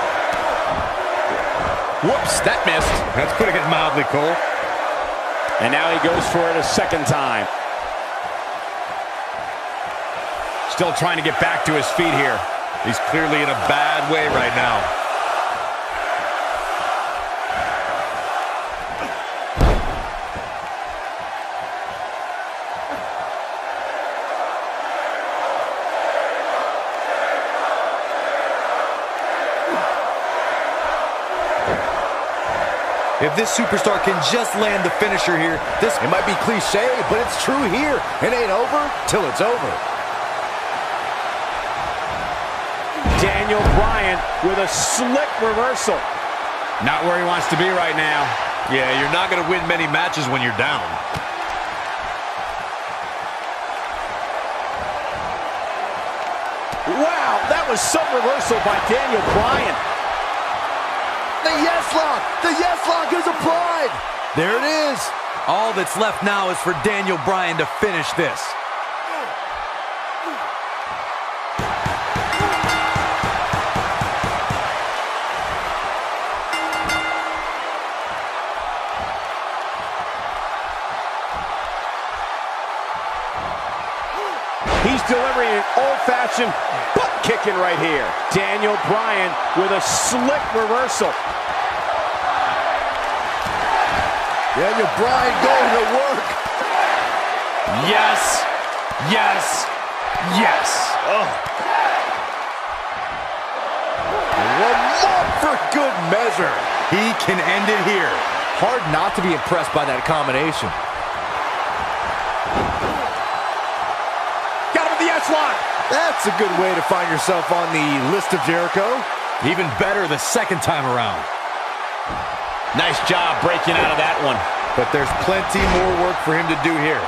Whoops, that missed. That's putting it mildly, Cole. And now he goes for it a second time. Still trying to get back to his feet here. He's clearly in a bad way right now. If this superstar can just land the finisher here, it might be cliche, but it's true here. It ain't over till it's over. Daniel Bryan with a slick reversal. Not where he wants to be right now. Yeah, you're not going to win many matches when you're down. Wow, that was some reversal by Daniel Bryan. The yes lock! The yes lock is applied! There it is! All that's left now is for Daniel Bryan to finish this. He's delivering an old-fashioned butt-kicking right here. Daniel Bryan with a slick reversal. Daniel Bryan going to work. Yes, yes, yes. Oh. One more for good measure. He can end it here. Hard not to be impressed by that combination. Got him with the S-lock. That's a good way to find yourself on the list of Jericho. Even better the second time around. Nice job breaking out of that one. But there's plenty more work for him to do here.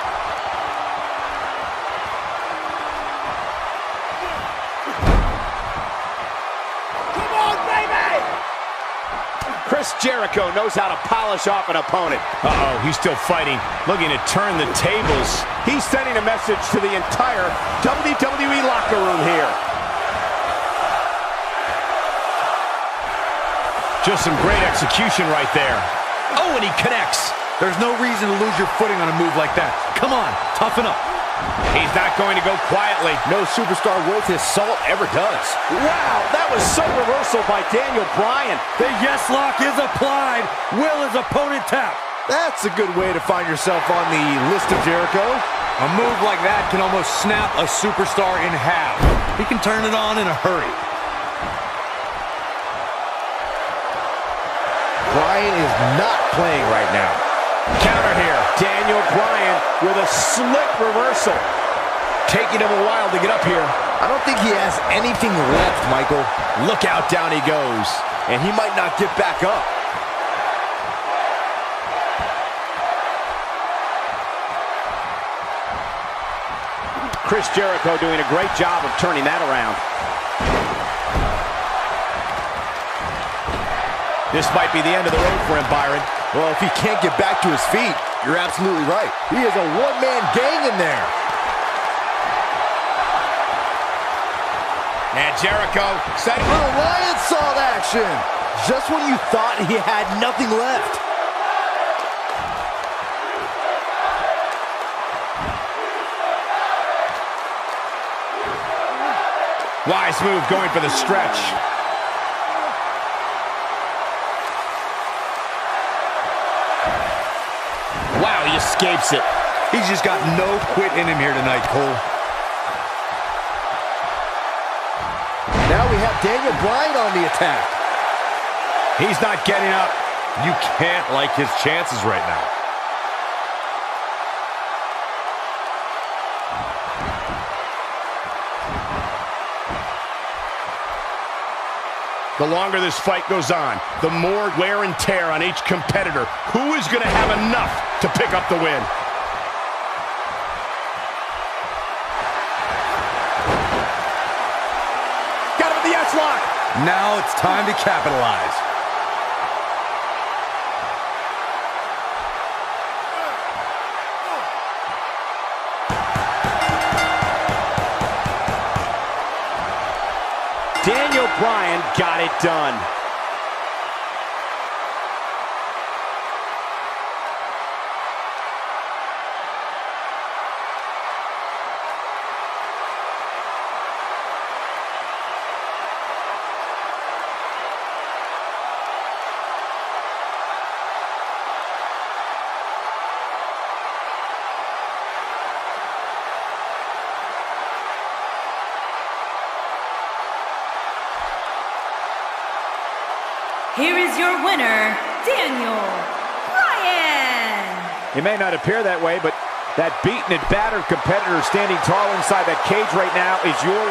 Come on, baby! Chris Jericho knows how to polish off an opponent. Uh-oh, he's still fighting, looking to turn the tables. He's sending a message to the entire WWE locker room here. Just some great execution right there. Oh, and he connects. There's no reason to lose your footing on a move like that. Come on, toughen up. He's not going to go quietly. No superstar worth his salt ever does. Wow, that was some reversal by Daniel Bryan. The yes lock is applied. Will his opponent tap. That's a good way to find yourself on the list of Jericho. A move like that can almost snap a superstar in half. He can turn it on in a hurry. Bryan is not playing right now. Counter here. Daniel Bryan with a slick reversal. Taking him a while to get up here. I don't think he has anything left, Michael. Look out, down he goes. And he might not get back up. Chris Jericho doing a great job of turning that around. This might be the end of the road for him, Byron. Well, if he can't get back to his feet, you're absolutely right. He is a one-man gang in there. And Jericho setting Little Lion salt action. just when you thought he had nothing left. Wise move going for the stretch. Wow, he escapes it. He's just got no quit in him here tonight, Cole. Now we have Daniel Bryan on the attack. He's not getting up. You can't like his chances right now. The longer this fight goes on, the more wear and tear on each competitor. Who is going to have enough to pick up the win? Got him with the S-lock. Now it's time to capitalize. Daniel Bryan got it done. Here is your winner, Daniel Bryan. It may not appear that way, but that beaten and battered competitor standing tall inside that cage right now is your...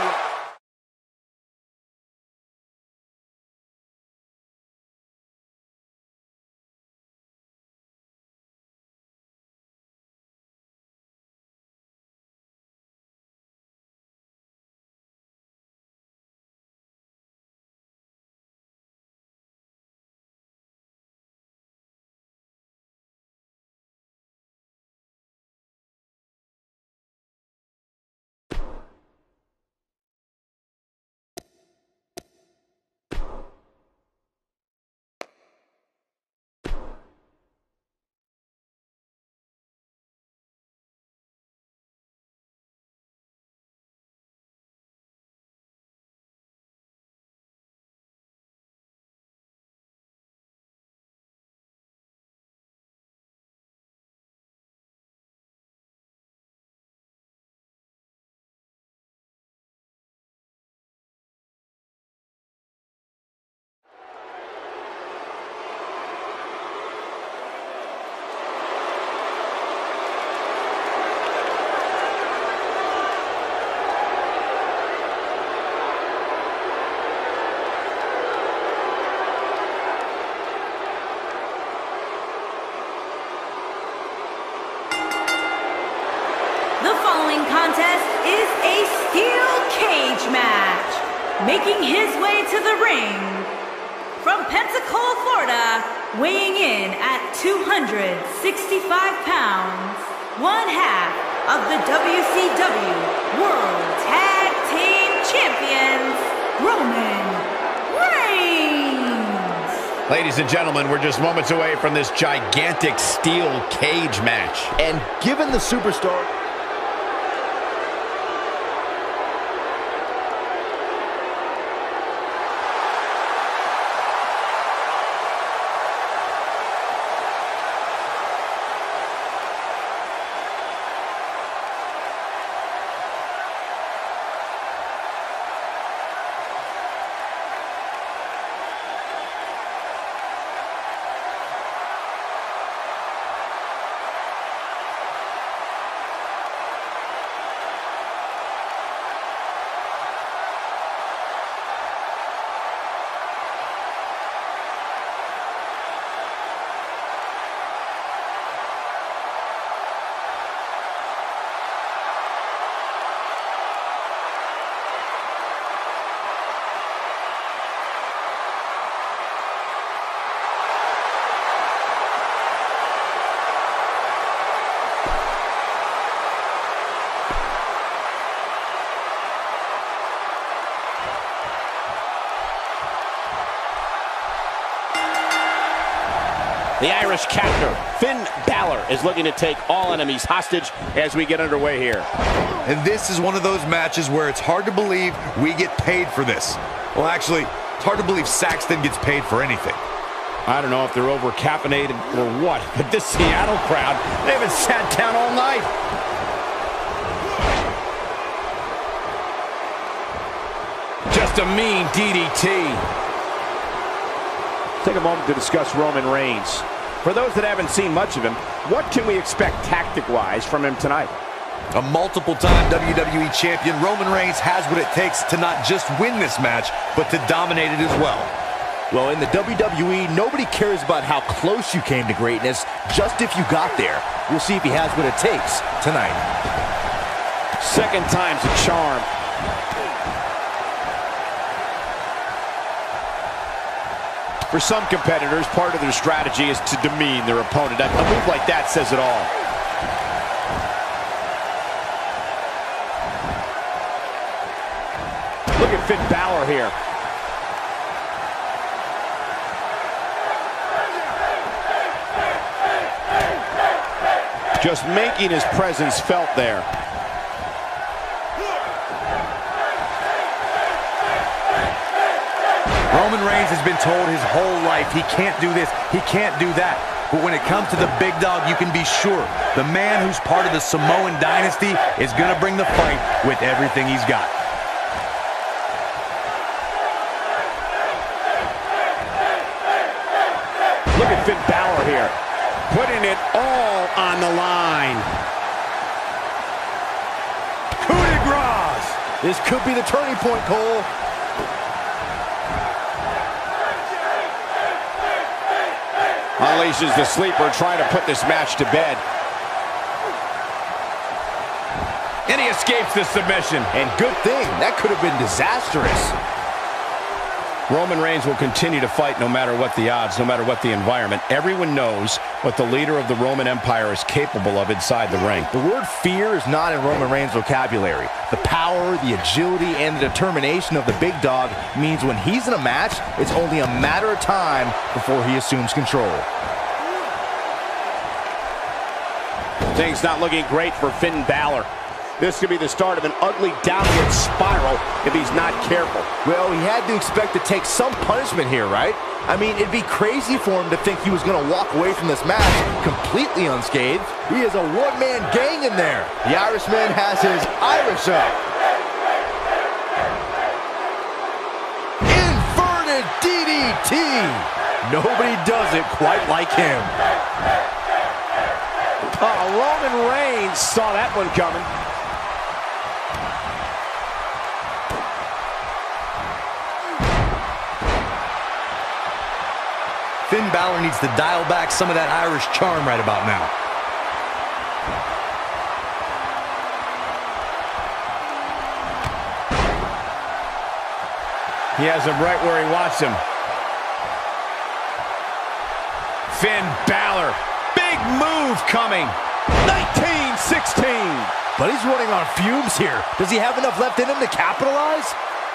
The following contest is a steel cage match. Making his way to the ring from Pensacola, Florida, weighing in at 265 pounds, one half of the WCW World Tag Team Champions, Roman Reigns. Ladies and gentlemen, we're just moments away from this gigantic steel cage match. And given the superstar... The Irish captor, Finn Balor, is looking to take all enemies hostage as we get underway here. And this is one of those matches where it's hard to believe we get paid for this. Well, actually, it's hard to believe Saxton gets paid for anything. I don't know if they're over-caffeinated or what, but this Seattle crowd, they haven't sat down all night. Just a mean DDT. Take a moment to discuss Roman Reigns. For those that haven't seen much of him, what can we expect tactic-wise from him tonight? A multiple-time WWE champion, Roman Reigns has what it takes to not just win this match, but to dominate it as well. Well, in the WWE, nobody cares about how close you came to greatness, just if you got there. We'll see if he has what it takes tonight. Second time's a charm. For some competitors, part of their strategy is to demean their opponent. A move like that says it all. Look at Finn Balor here. Just making his presence felt there. Roman Reigns has been told his whole life he can't do this, he can't do that. But when it comes to the big dog, you can be sure the man who's part of the Samoan dynasty is going to bring the fight with everything he's got. Look at Finn Balor here, putting it all on the line. Coup de grace! This could be the turning point, Cole. Unleashes the sleeper, trying to put this match to bed. And he escapes the submission. And good thing, that could have been disastrous. Roman Reigns will continue to fight no matter what the odds, no matter what the environment. Everyone knows what the leader of the Roman Empire is capable of inside the ring. The word fear is not in Roman Reigns' vocabulary. The power, the agility, and the determination of the big dog means when he's in a match, it's only a matter of time before he assumes control. Things not looking great for Finn Balor. This could be the start of an ugly downward spiral if he's not careful. Well, he had to expect to take some punishment here, right? I mean, it'd be crazy for him to think he was going to walk away from this match completely unscathed. He is a one-man gang in there. The Irishman has his Irish up. Inverted DDT. Nobody does it quite like him. Roman Reigns saw that one coming. Finn Balor needs to dial back some of that Irish charm right about now. He has him right where he wants him. Finn Balor, big move coming. 19-16. But he's running on fumes here. Does he have enough left in him to capitalize?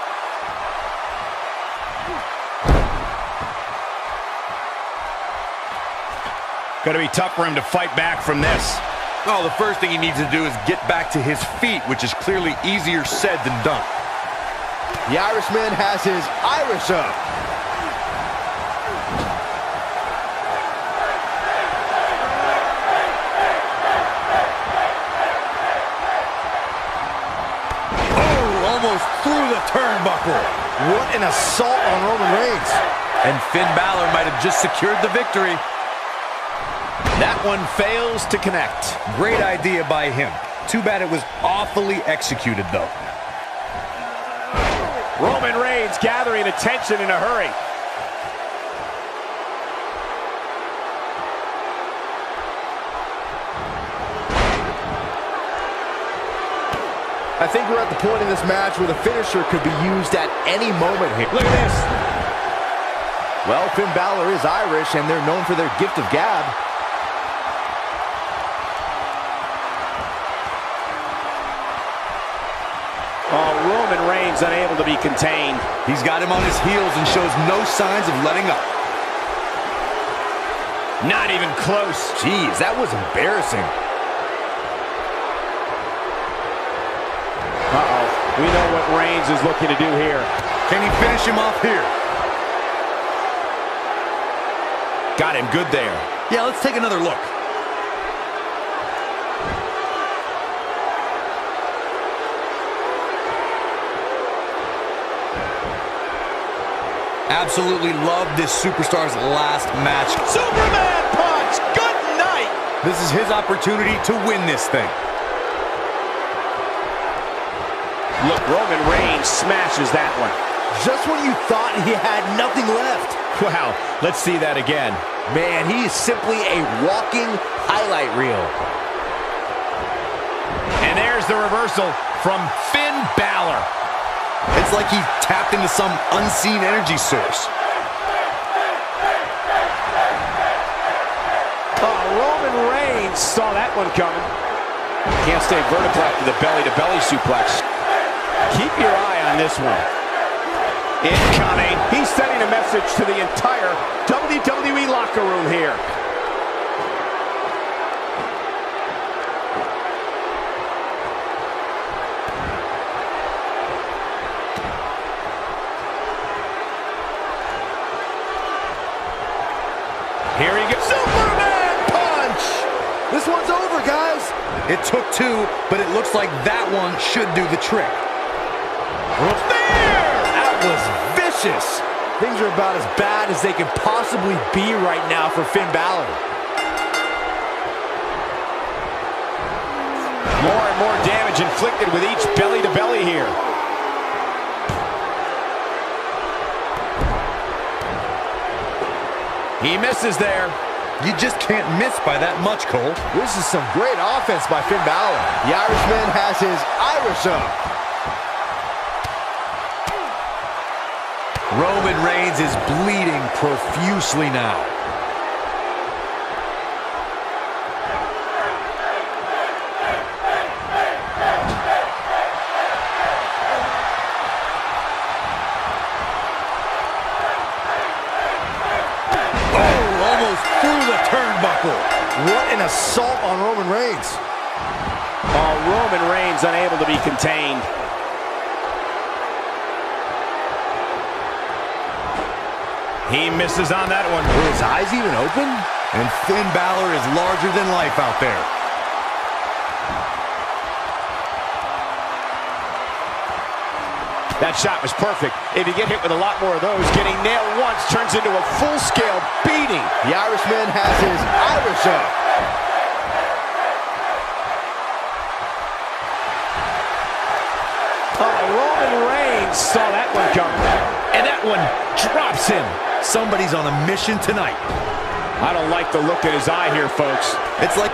Going to be tough for him to fight back from this. Oh, the first thing he needs to do is get back to his feet, which is clearly easier said than done. The Irishman has his Irish up. Oh, almost through the turnbuckle. What an assault on Roman Reigns. And Finn Balor might have just secured the victory. That one fails to connect. Great idea by him. Too bad it was awfully executed, though. Roman Reigns gathering attention in a hurry. I think we're at the point in this match where the finisher could be used at any moment here. Look at this. Well, Finn Balor is Irish, and they're known for their gift of gab. Oh, Roman Reigns unable to be contained. He's got him on his heels and shows no signs of letting up. Not even close. Jeez, that was embarrassing. Uh-oh. We know what Reigns is looking to do here. Can he finish him off here? Got him good there. Yeah, let's take another look. Absolutely love this superstar's last match. Superman punch! Good night! This is his opportunity to win this thing. Look, Roman Reigns smashes that one. Just when you thought he had nothing left. Wow, let's see that again. Man, he is simply a walking highlight reel. And there's the reversal from Finn Balor. It's like he tapped into some unseen energy source. Oh, Roman Reigns saw that one coming. Can't stay vertical after the belly-to-belly suplex. Keep your eye on this one. Incoming. He's sending a message to the entire WWE locker room here. Here he goes. Superman punch! This one's over, guys. It took two, but it looks like that one should do the trick. There! That was vicious. Things are about as bad as they can possibly be right now for Finn Balor. More and more damage inflicted with each belly-to-belly here. He misses there. You just can't miss by that much, Cole. This is some great offense by Finn Balor. The Irishman has his Irish up. Roman Reigns is bleeding profusely now. What an assault on Roman Reigns. Oh, Roman Reigns unable to be contained. He misses on that one. Were his eyes even open? And Finn Balor is larger than life out there. That shot was perfect. If you get hit with a lot more of those, getting nailed once turns into a full-scale beating. The Irishman has his Irish up. Oh, Roman Reigns saw that one coming. And that one drops him. Somebody's on a mission tonight. I don't like the look in his eye here, folks. It's like...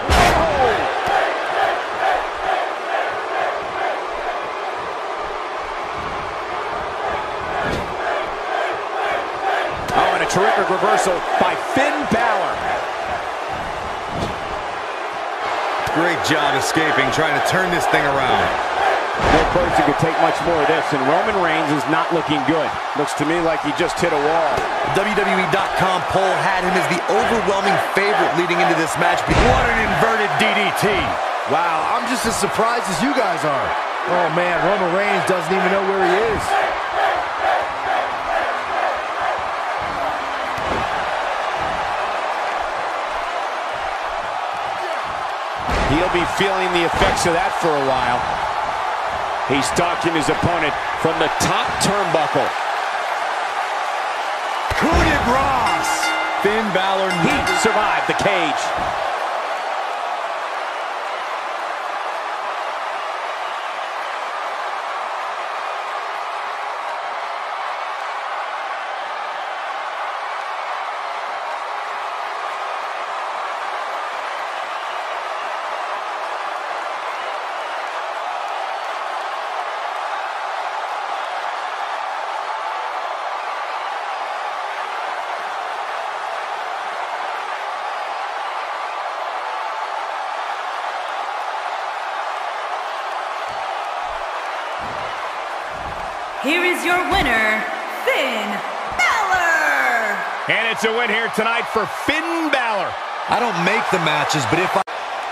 Oh, and a terrific reversal by Finn Balor. Great job escaping, trying to turn this thing around. No person could take much more of this, and Roman Reigns is not looking good. Looks to me like he just hit a wall. WWE.com poll had him as the overwhelming favorite leading into this match. What an inverted DDT. Wow, I'm just as surprised as you guys are. Oh man, Roman Reigns doesn't even know where he is. He'll be feeling the effects of that for a while. He's stalking his opponent from the top turnbuckle. Coup de grace! Finn Balor survived the cage. Here is your winner, Finn Balor! And it's a win here tonight for Finn Balor. I don't make the matches, but if I...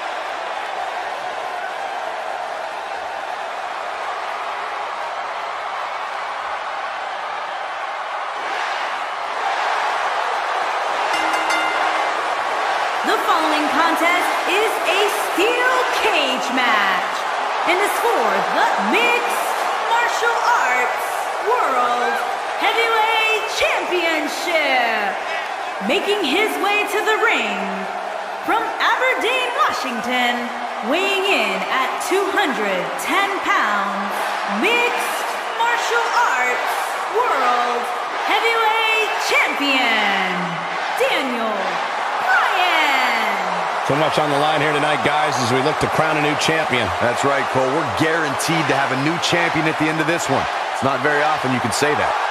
The following contest is a steel cage match and is for the Mixed Martial Arts World Heavyweight Championship. Making his way to the ring from Aberdeen, Washington, weighing in at 210 pounds, Mixed Martial Arts World Heavyweight Champion, Daniel Bryan. So much on the line here tonight, guys, as we look to crown a new champion. That's right, Cole. We're guaranteed to have a new champion at the end of this one. It's not very often you can say that.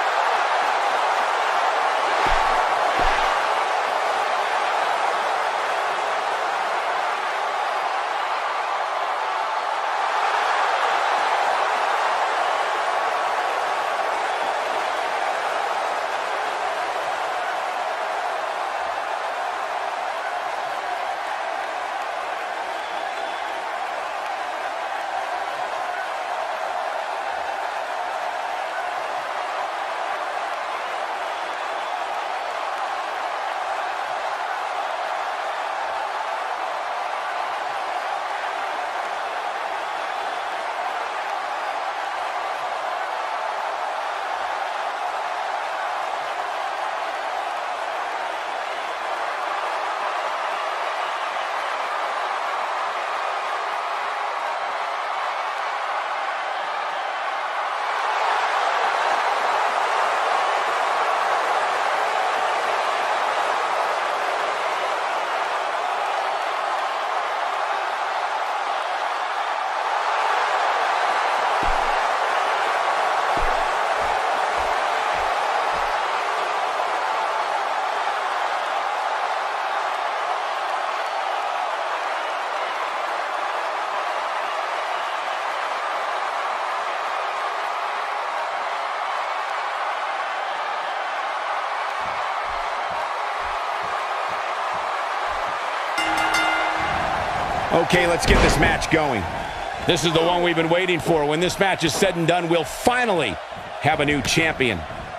Okay, let's get this match going. This is the one we've been waiting for. When this match is said and done, we'll finally have a new champion.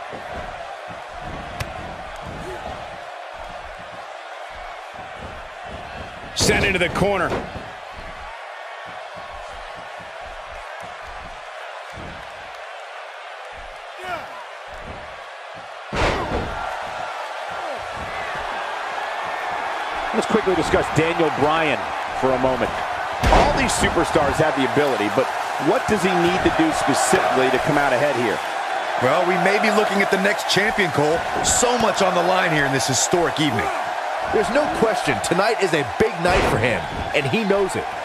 Sent into the corner. Let's quickly discuss Daniel Bryan for a moment. All these superstars have the ability, but what does he need to do specifically to come out ahead here? Well, we may be looking at the next champion, Cole. So much on the line here in this historic evening. There's no question, tonight is a big night for him, and he knows it.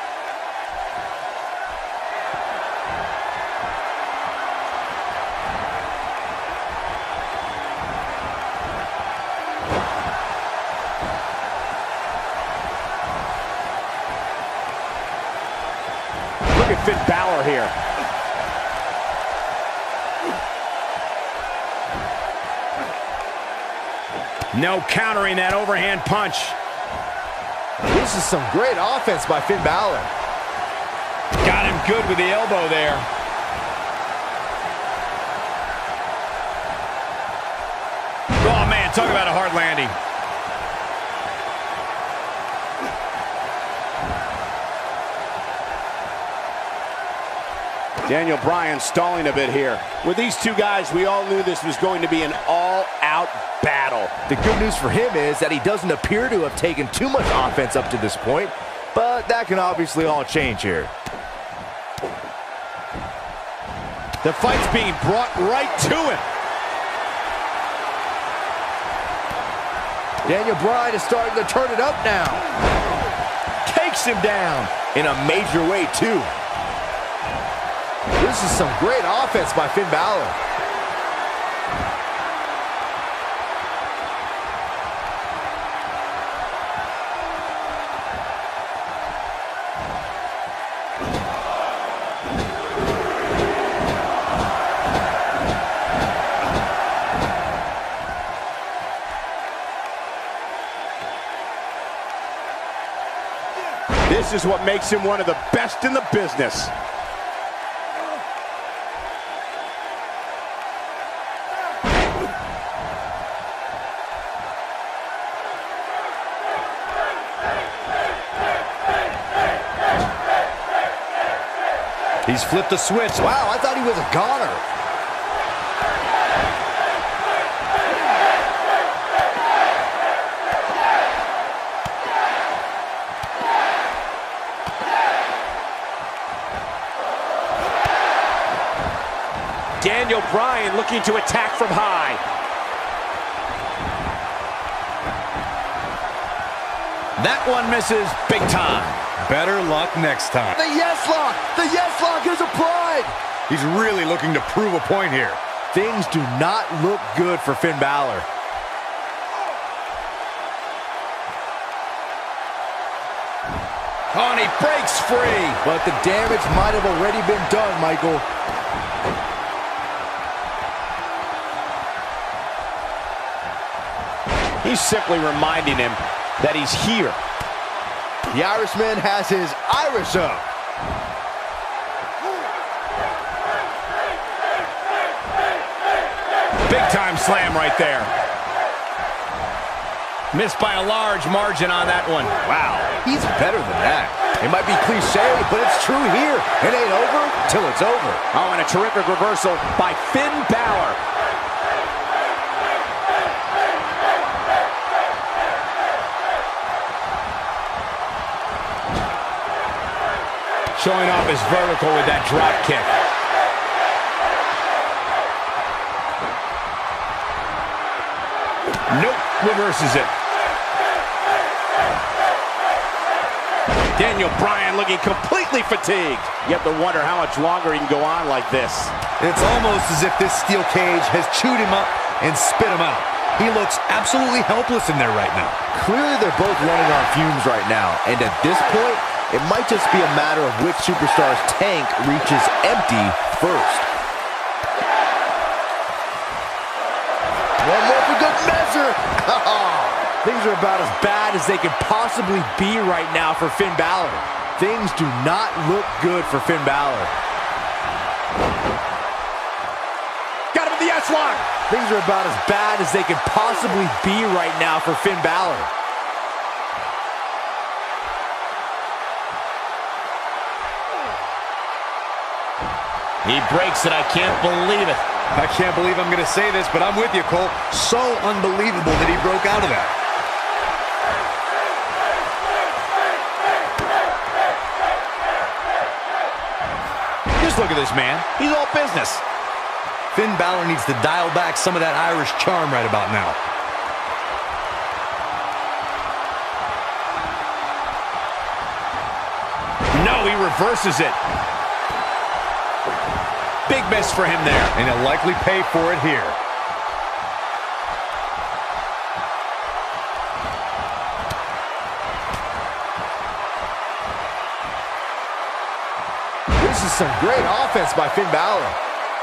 Look at Finn Balor here. No countering that overhand punch. This is some great offense by Finn Balor. Got him good with the elbow there. Oh, man, talk about a hard landing. Daniel Bryan stalling a bit here. With these two guys, we all knew this was going to be an all-out battle. The good news for him is that he doesn't appear to have taken too much offense up to this point, but that can obviously all change here. The fight's being brought right to him. Daniel Bryan is starting to turn it up now. Takes him down in a major way, too. This is some great offense by Finn Balor. This is what makes him one of the best in the business. He's flipped the switch. Wow, I thought he was a goner. Daniel Bryan looking to attack from high. That one misses big time. Better luck next time. The yes lock! The yes lock is applied! He's really looking to prove a point here. Things do not look good for Finn Balor. Oh, and he breaks free. But the damage might have already been done, Michael. He's simply reminding him that he's here. The Irishman has his Irish up. Big time slam right there. Missed by a large margin on that one. Wow. He's better than that. It might be cliche, but it's true here. It ain't over till it's over. Oh, and a terrific reversal by Finn Balor. Showing off his vertical with that drop kick. Nope, reverses it. Daniel Bryan looking completely fatigued. You have to wonder how much longer he can go on like this. It's almost as if this steel cage has chewed him up and spit him out. He looks absolutely helpless in there right now. Clearly they're both running on fumes right now, and at this point, it might just be a matter of which superstar's tank reaches empty first. One more for good measure. Things are about as bad as they could possibly be right now for Finn Balor. Things do not look good for Finn Balor. Got him with the S-lock. Things are about as bad as they could possibly be right now for Finn Balor. He breaks it. I can't believe it. I can't believe I'm going to say this, but I'm with you, Cole. So unbelievable that he broke out of that. Just look at this man. He's all business. Finn Balor needs to dial back some of that Irish charm right about now. No, he reverses it. Big miss for him there. And he'll likely pay for it here. This is some great offense by Finn Balor.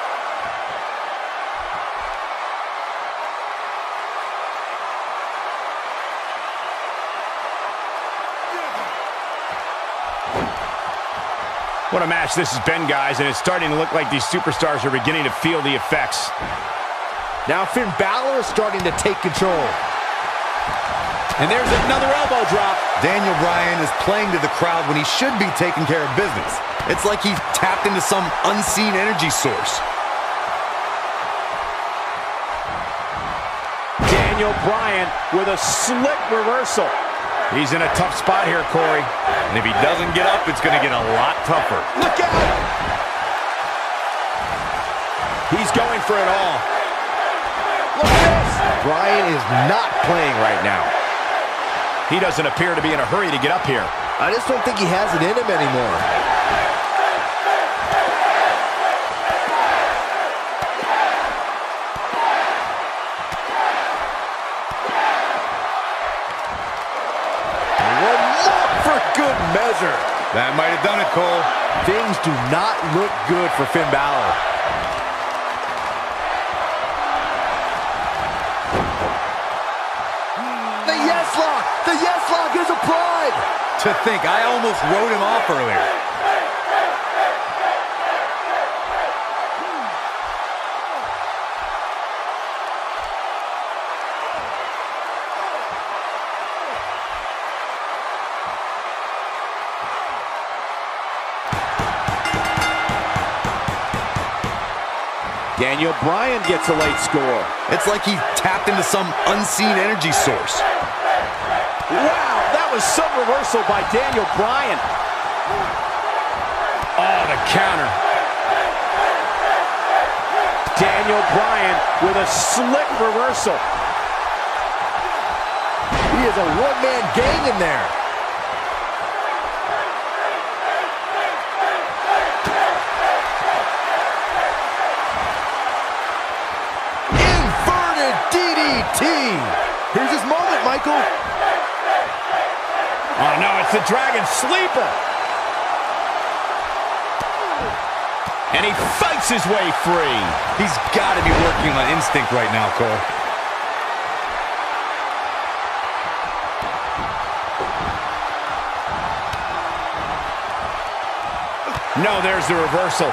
What a match this has been, guys, and it's starting to look like these superstars are beginning to feel the effects. Now Finn Balor is starting to take control. And there's another elbow drop. Daniel Bryan is playing to the crowd when he should be taking care of business. It's like he's tapped into some unseen energy source. Daniel Bryan with a slick reversal. He's in a tough spot here, Corey. And if he doesn't get up, it's going to get a lot tougher. Look out! He's going for it all. Look at this! Bryan is not playing right now. He doesn't appear to be in a hurry to get up here. I just don't think he has it in him anymore. Good measure. That might have done it, Cole. Things do not look good for Finn Balor. The yes lock! The yes lock is applied! To think, I almost wrote him off earlier. Daniel Bryan gets a late score. It's like he tapped into some unseen energy source. Wow, that was some reversal by Daniel Bryan. Oh, the counter. Daniel Bryan with a slick reversal. He is a one-man gang in there. Inverted DDT. Here's his moment, Michael. Oh, no, it's the Dragon Sleeper. And he fights his way free. He's got to be working on instinct right now, Cole. No, there's the reversal.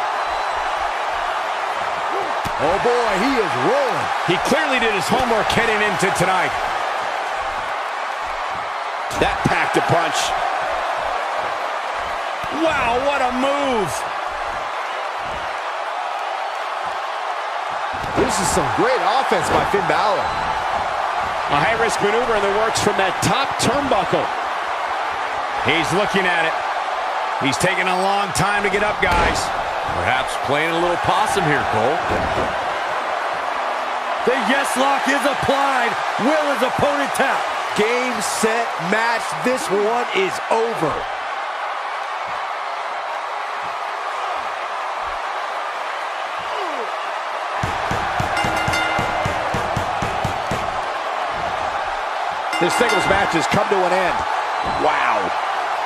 Oh, boy, he is rolling. He clearly did his homework heading into tonight. That packed a punch. Wow, what a move. This is some great offense by Finn Balor. A high-risk maneuver in the works from that top turnbuckle. He's looking at it. He's taking a long time to get up, guys. Perhaps playing a little possum here, Cole. The yes lock is applied. Will his opponent tap? Game, set, match. This one is over. This singles match has come to an end. Wow.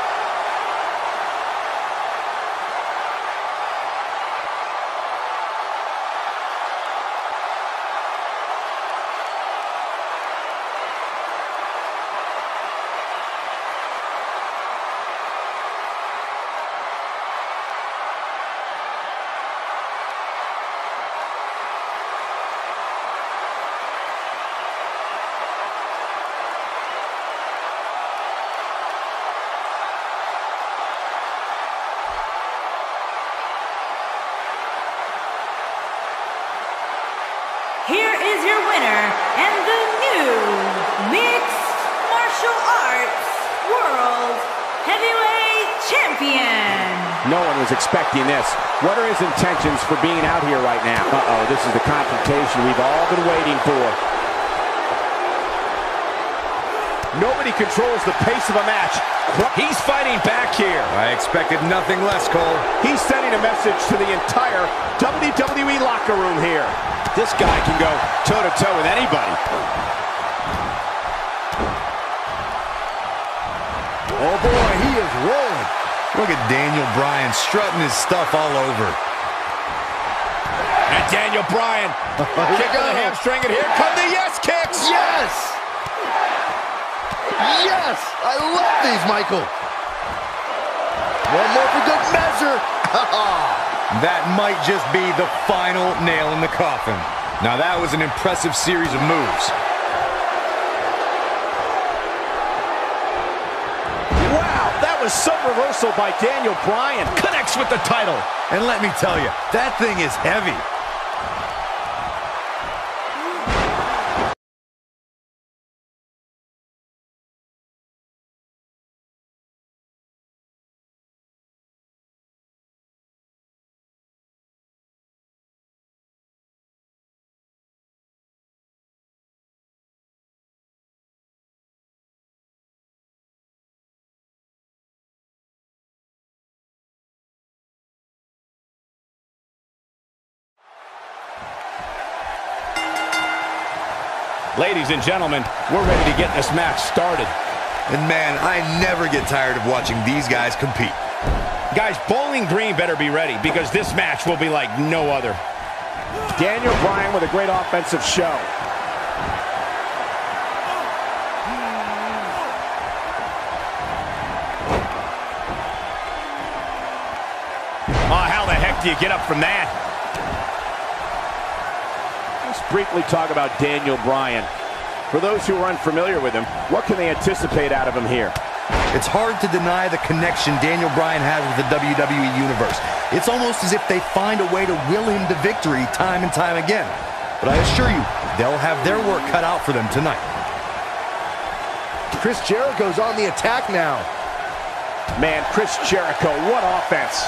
Here is your winner and the new Mixed Martial Arts World Heavyweight Champion. No one was expecting this. What are his intentions for being out here right now? Uh-oh, this is the confrontation we've all been waiting for. Nobody controls the pace of a match. He's fighting back here. I expected nothing less, Cole. He's sending a message to the entire WWE locker room here. This guy can go toe-to-toe with anybody. Oh, boy, he is rolling. Look at Daniel Bryan strutting his stuff all over. And Daniel Bryan kicking the hamstring, and here come the yes kicks. Yes! Yes! I love these, Michael. One more for good measure. That might just be the final nail in the coffin. Now that was an impressive series of moves. Wow, that was some reversal by Daniel Bryan. Connects with the title. And let me tell you, that thing is heavy. Ladies and gentlemen, we're ready to get this match started. And man, I never get tired of watching these guys compete. Guys, Bowling Green better be ready because this match will be like no other. Daniel Bryan with a great offensive show. do you get up from that? Let's briefly talk about Daniel Bryan. For those who are unfamiliar with him, what can they anticipate out of him here? It's hard to deny the connection Daniel Bryan has with the WWE Universe. It's almost as if they find a way to will him to victory time and time again. But I assure you, they'll have their work cut out for them tonight. Chris Jericho's on the attack now. Man, Chris Jericho, what offense.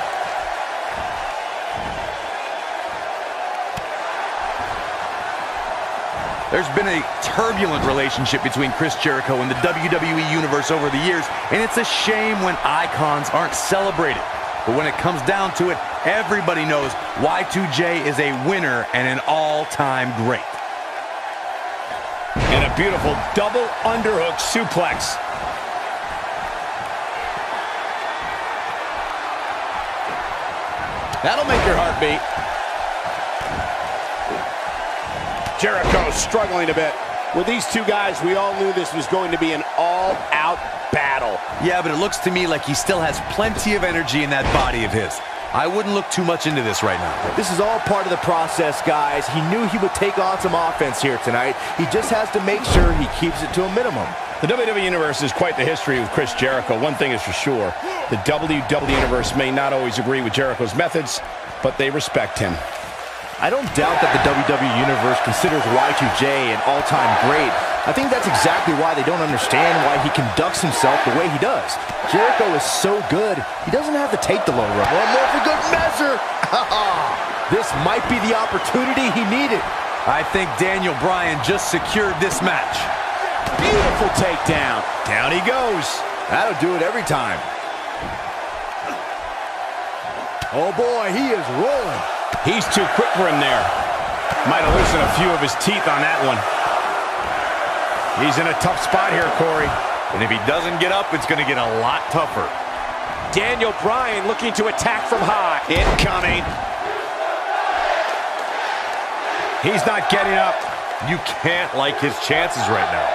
There's been a turbulent relationship between Chris Jericho and the WWE Universe over the years, and it's a shame when icons aren't celebrated. But when it comes down to it, everybody knows Y2J is a winner and an all-time great. And a beautiful double underhook suplex. That'll make your heart beat. Jericho struggling a bit. With these two guys, we all knew this was going to be an all-out battle. Yeah, but it looks to me like he still has plenty of energy in that body of his. I wouldn't look too much into this right now. This is all part of the process, guys. He knew he would take on some offense here tonight. He just has to make sure he keeps it to a minimum. The WWE Universe is quite the history with Chris Jericho. One thing is for sure, the WWE Universe may not always agree with Jericho's methods, but they respect him. I don't doubt that the WWE Universe considers Y2J an all-time great. I think that's exactly why they don't understand why he conducts himself the way he does. Jericho is so good, he doesn't have to take the low road. One more for good measure. This might be the opportunity he needed. I think Daniel Bryan just secured this match. Beautiful takedown. Down he goes. That'll do it every time. Oh boy, he is rolling. He's too quick for him there. Might have loosened a few of his teeth on that one. He's in a tough spot here, Corey. And if he doesn't get up, it's going to get a lot tougher. Daniel Bryan looking to attack from high. Incoming. He's not getting up. You can't like his chances right now.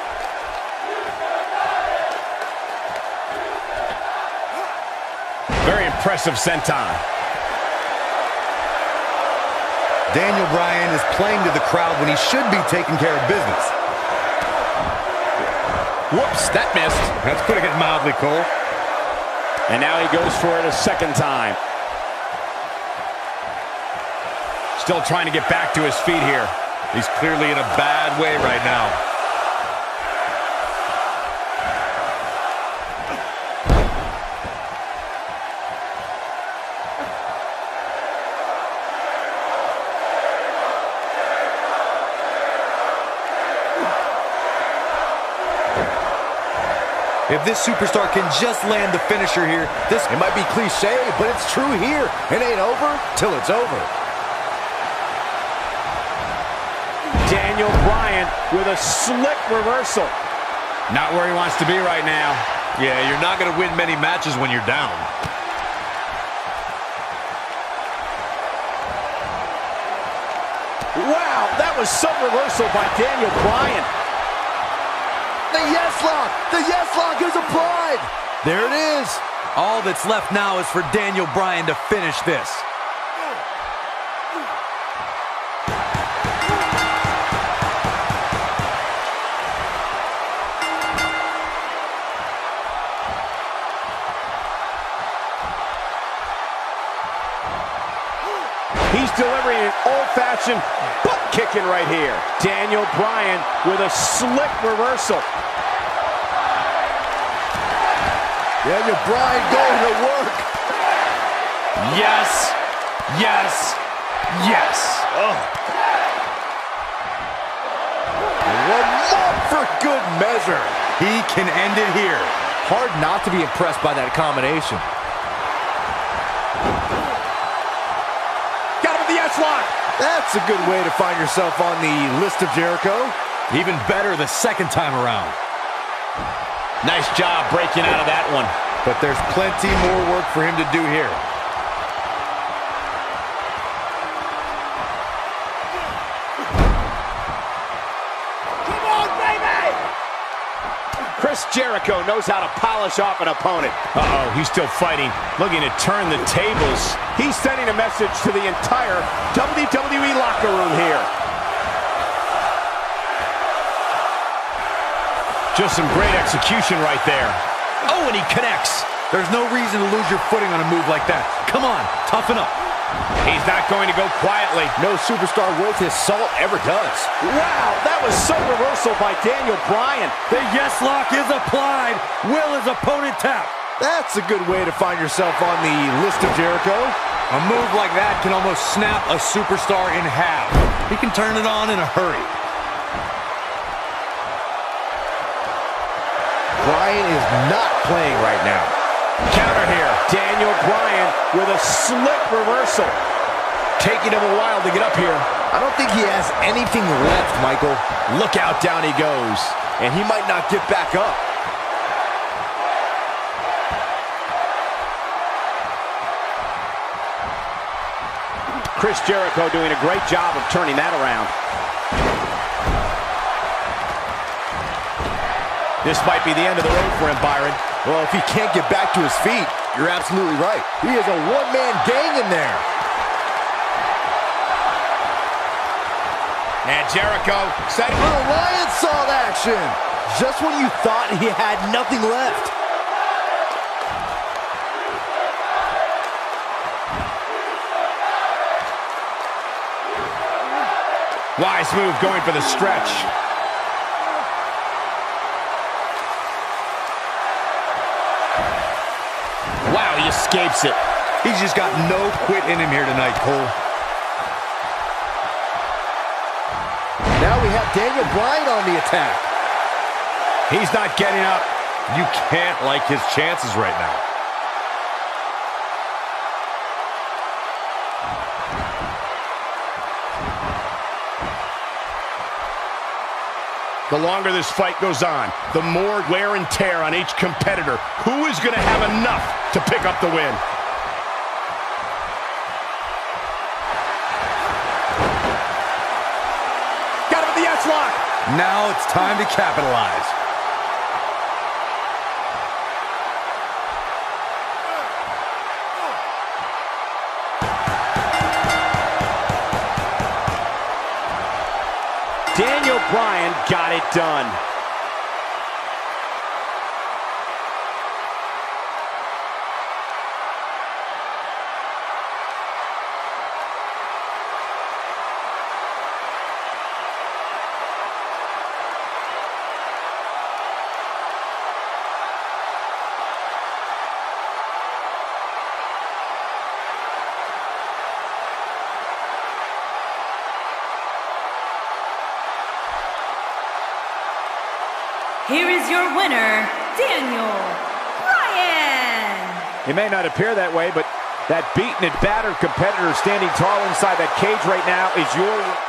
Very impressive senton. Daniel Bryan is playing to the crowd when he should be taking care of business. Whoops, that missed. That's putting it mildly, Cole. And now he goes for it a second time. Still trying to get back to his feet here. He's clearly in a bad way right now. If this superstar can just land the finisher here, it might be cliche, but it's true here. It ain't over till it's over. Daniel Bryan with a slick reversal. Not where he wants to be right now. Yeah, you're not going to win many matches when you're down. Wow, that was some reversal by Daniel Bryan. The yes lock! The yes lock is applied! There it is! All that's left now is for Daniel Bryan to finish this. He's delivering an old-fashioned butt kicking right here. Daniel Bryan with a slick reversal. Daniel Bryan going to work. Yes, yes, yes. Oh. One more for good measure. He can end it here. Hard not to be impressed by that combination. Got him with the S-lock. That's a good way to find yourself on the list of Jericho. Even better the second time around. Nice job breaking out of that one. But there's plenty more work for him to do here. Chris Jericho knows how to polish off an opponent. Uh-oh, he's still fighting, looking to turn the tables. He's sending a message to the entire WWE locker room here. Just some great execution right there. Oh, and he connects. There's no reason to lose your footing on a move like that. Come on, toughen up. He's not going to go quietly. No superstar worth his salt ever does. Wow, that was some reversal by Daniel Bryan. The yes lock is applied. Will his opponent tap? That's a good way to find yourself on the list of Jericho. A move like that can almost snap a superstar in half. He can turn it on in a hurry. Bryan is not playing right now. Counter here. Daniel Bryan with a slick reversal. Taking him a while to get up here. I don't think he has anything left, Michael. Look out, down he goes. And he might not get back up. Chris Jericho doing a great job of turning that around. This might be the end of the road for him, Byron. Well, if he can't get back to his feet, you're absolutely right. He is a one-man gang in there. And Jericho said, "Oh, Ryan saw the action just when you thought he had nothing left." Wise move going for the stretch. Wow, he escapes it. He's just got no quit in him here tonight, Cole. Now we have Daniel Bryan on the attack. He's not getting up. You can't like his chances right now. The longer this fight goes on, the more wear and tear on each competitor. Who is going to have enough to pick up the win? Got him with the S-lock. Now it's time to capitalize. Daniel Bryan got it done. Here is your winner, Daniel Bryan. It may not appear that way, but that beaten and battered competitor standing tall inside that cage right now is your...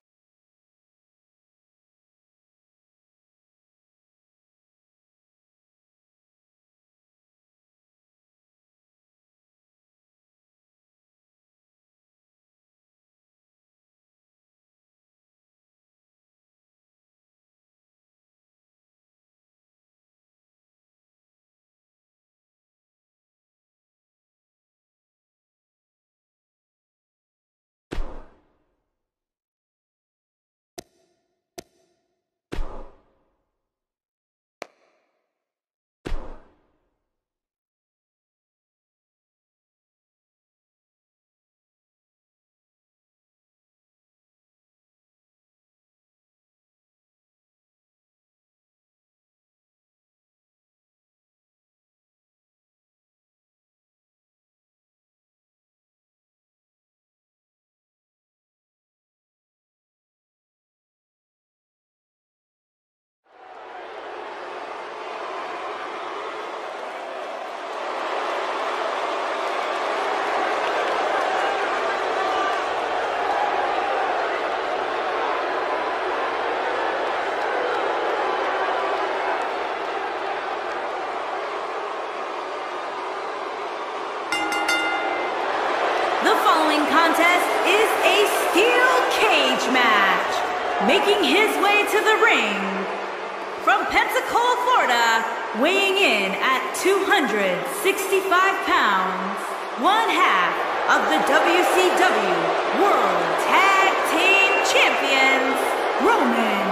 Contest is a steel cage match. Making his way to the ring from from Pensacola, Florida, weighing in at 265 pounds, one half of the WCW World Tag Team Champions, Roman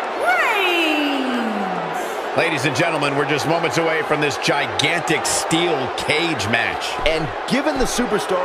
Reigns. Ladies and gentlemen, we're just moments away from this gigantic steel cage match. And given the superstar...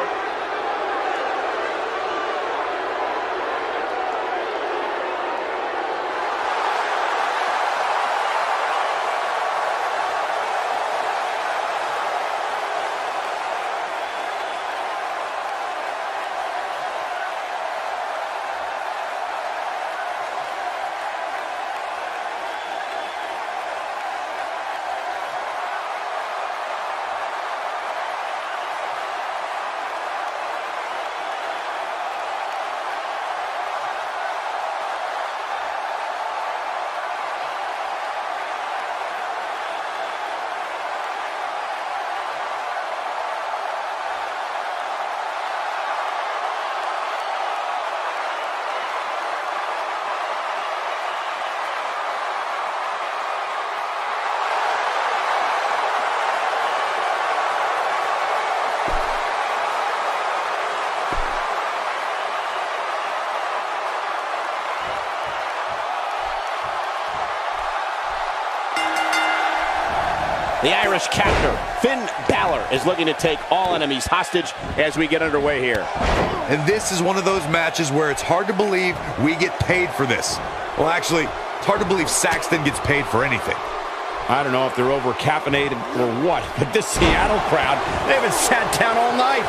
The Irish captor, Finn Balor, is looking to take all enemies hostage as we get underway here. And this is one of those matches where it's hard to believe we get paid for this. Well, actually, it's hard to believe Saxton gets paid for anything. I don't know if they're over-caffeinated or what, but this Seattle crowd, they haven't sat down all night.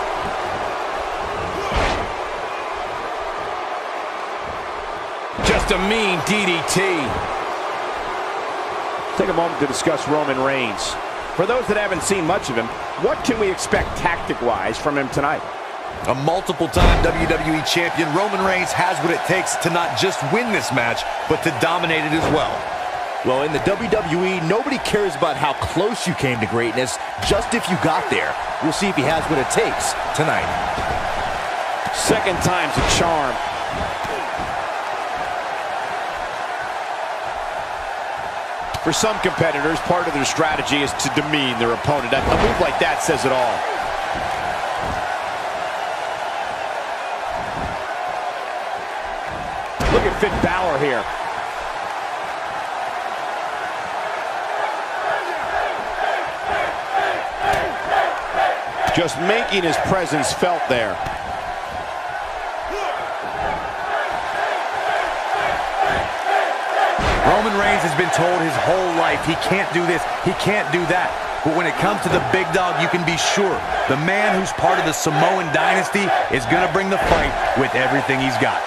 Just a mean DDT. Take a moment to discuss Roman Reigns. For those that haven't seen much of him, what can we expect tactic-wise from him tonight? A multiple-time WWE champion, Roman Reigns has what it takes to not just win this match, but to dominate it as well. Well, in the WWE, nobody cares about how close you came to greatness, just if you got there. We'll see if he has what it takes tonight. Second time's a charm. For some competitors, part of their strategy is to demean their opponent. A move like that says it all. Look at Finn Balor here. Just making his presence felt there. Roman Reigns has been told his whole life he can't do this, he can't do that. But when it comes to the big dog, you can be sure the man who's part of the Samoan dynasty is going to bring the fight with everything he's got.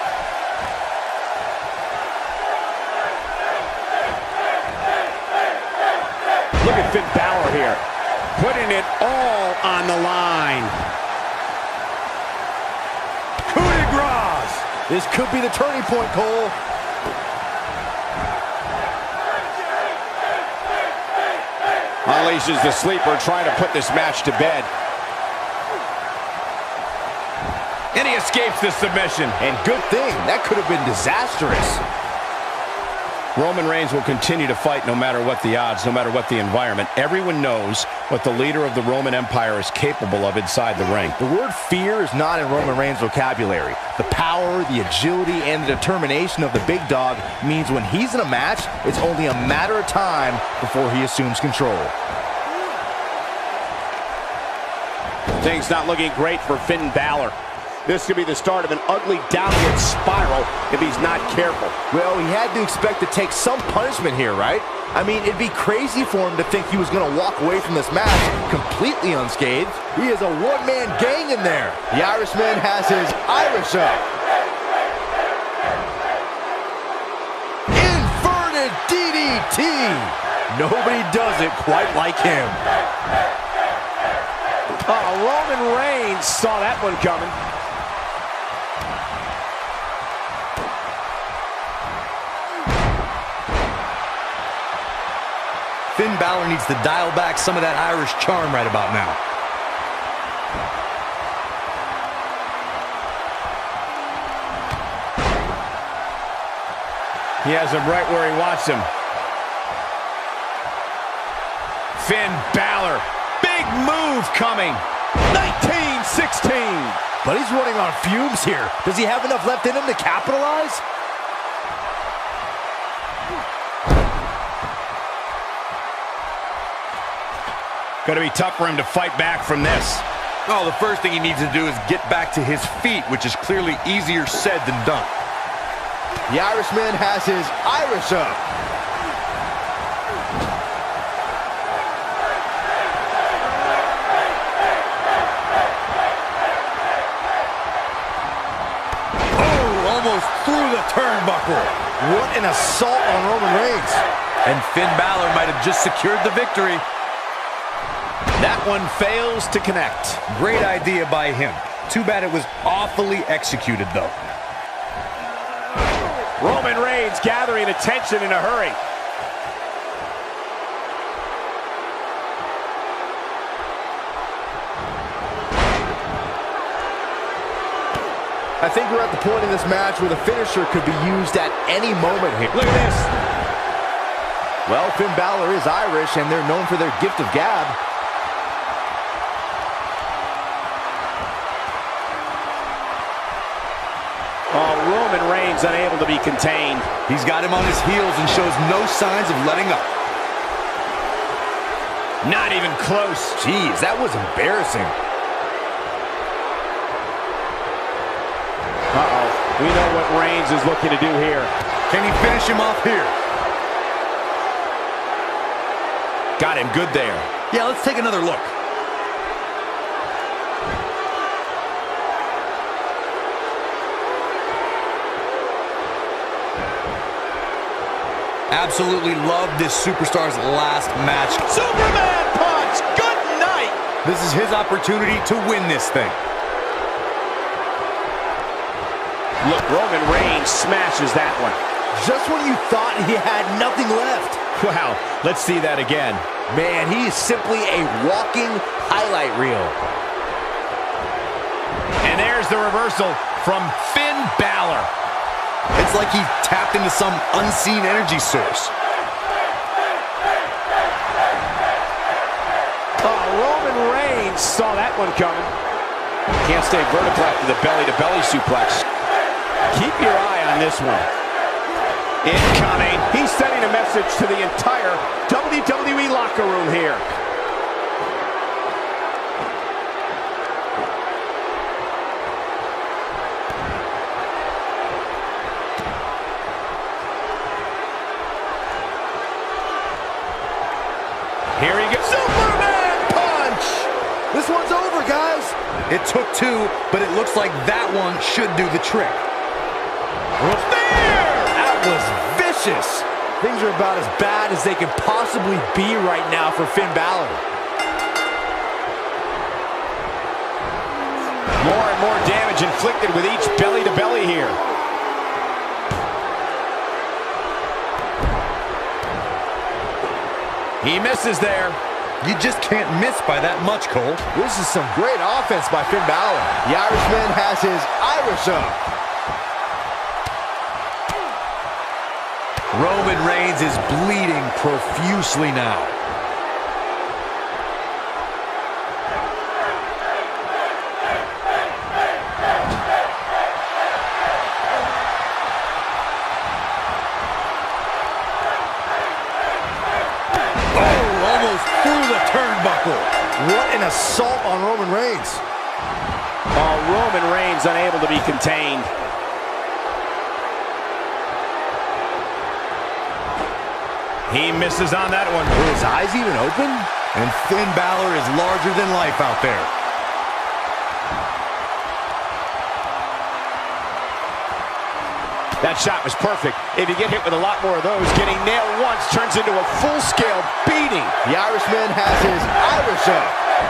Look at Finn Balor here, putting it all on the line. Coup de grace! This could be the turning point, Cole. Unleashes the sleeper, trying to put this match to bed. And he escapes the submission. And good thing, that could have been disastrous. Roman Reigns will continue to fight no matter what the odds, no matter what the environment. Everyone knows what the leader of the Roman Empire is capable of inside the ring. The word fear is not in Roman Reigns' vocabulary. The power, the agility, and the determination of the big dog means when he's in a match, it's only a matter of time before he assumes control. Things not looking great for Finn Balor. This could be the start of an ugly downward spiral if he's not careful. Well, he had to expect to take some punishment here, right? I mean, it'd be crazy for him to think he was going to walk away from this match completely unscathed. He is a one-man gang in there. The Irishman has his Irish up. Inverted DDT. Nobody does it quite like him. Roman Reigns saw that one coming. Finn Balor needs to dial back some of that Irish charm right about now. He has him right where he wants him. Finn Balor, big move coming. 19-16. But he's running on fumes here. Does he have enough left in him to capitalize? Going to be tough for him to fight back from this. Oh, the first thing he needs to do is get back to his feet, which is clearly easier said than done. The Irishman has his Irish up. Oh, almost through the turnbuckle. What an assault on Roman Reigns. And Finn Balor might have just secured the victory. That one fails to connect. Great idea by him. Too bad it was awfully executed, though. Roman Reigns gathering attention in a hurry. I think we're at the point in this match where the finisher could be used at any moment here. Look at this. Well, Finn Balor is Irish, and they're known for their gift of gab. Oh, Roman Reigns unable to be contained. He's got him on his heels and shows no signs of letting up. Not even close. Jeez, that was embarrassing. Uh-oh. We know what Reigns is looking to do here. Can he finish him off here? Got him good there. Yeah, let's take another look. Absolutely love this superstar's last match. Superman punch! Good night! This is his opportunity to win this thing. Look, Roman Reigns smashes that one. Just when you thought he had nothing left. Wow, let's see that again. Man, he is simply a walking highlight reel. And there's the reversal from Finn Balor. It's like he tapped into some unseen energy source. Oh, Roman Reigns saw that one coming. Can't stay vertical after the belly-to-belly suplex. Keep your eye on this one. Incoming. He's sending a message to the entire WWE locker room here. Here he goes. Superman punch! This one's over, guys. It took two, but it looks like that one should do the trick. There! That was vicious. Things are about as bad as they could possibly be right now for Finn Balor. More and more damage inflicted with each belly-to-belly here. He misses there. You just can't miss by that much, Cole. This is some great offense by Finn Balor. The Irishman has his Irish up. Roman Reigns is bleeding profusely now. What an assault on Roman Reigns. Oh, Roman Reigns unable to be contained. He misses on that one. Were his eyes even open? And Finn Balor is larger than life out there. That shot was perfect. If you get hit with a lot more of those, getting nailed once turns into a full-scale beating. The Irishman has his Irish up.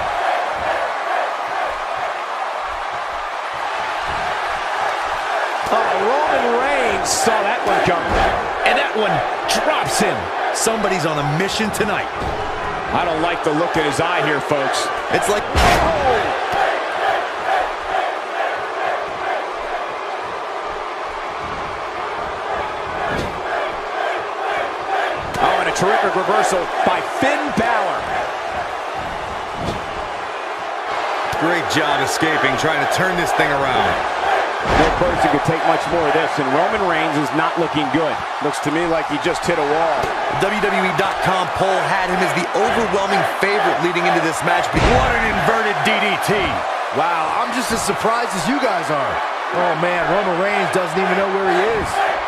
Oh, Roman Reigns saw that one coming. And that one drops him. Somebody's on a mission tonight. I don't like the look in his eye here, folks. It's like... Oh, and a a terrific reversal by Finn Balor. Great job escaping, trying to turn this thing around. No person could take much more of this, and Roman Reigns is not looking good. Looks to me like he just hit a wall. WWE.com poll had him as the overwhelming favorite leading into this match. What an inverted DDT. Wow, I'm just as surprised as you guys are. Oh man, Roman Reigns doesn't even know where he is.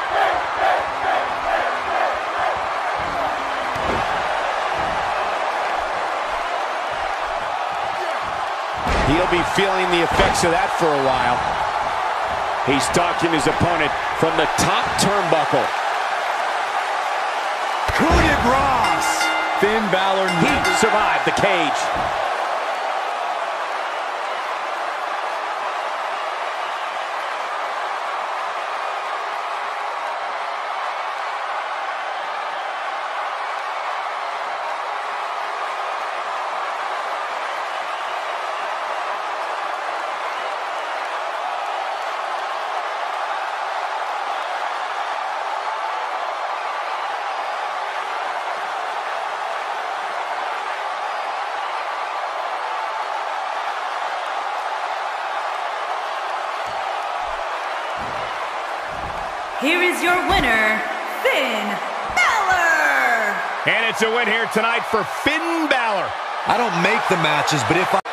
He'll be feeling the effects of that for a while. He's stalking his opponent from the top turnbuckle. Coup de grace. Finn Balor survived the cage. Here is your winner, Finn Balor! And it's a win here tonight for Finn Balor. I don't make the matches, but if I...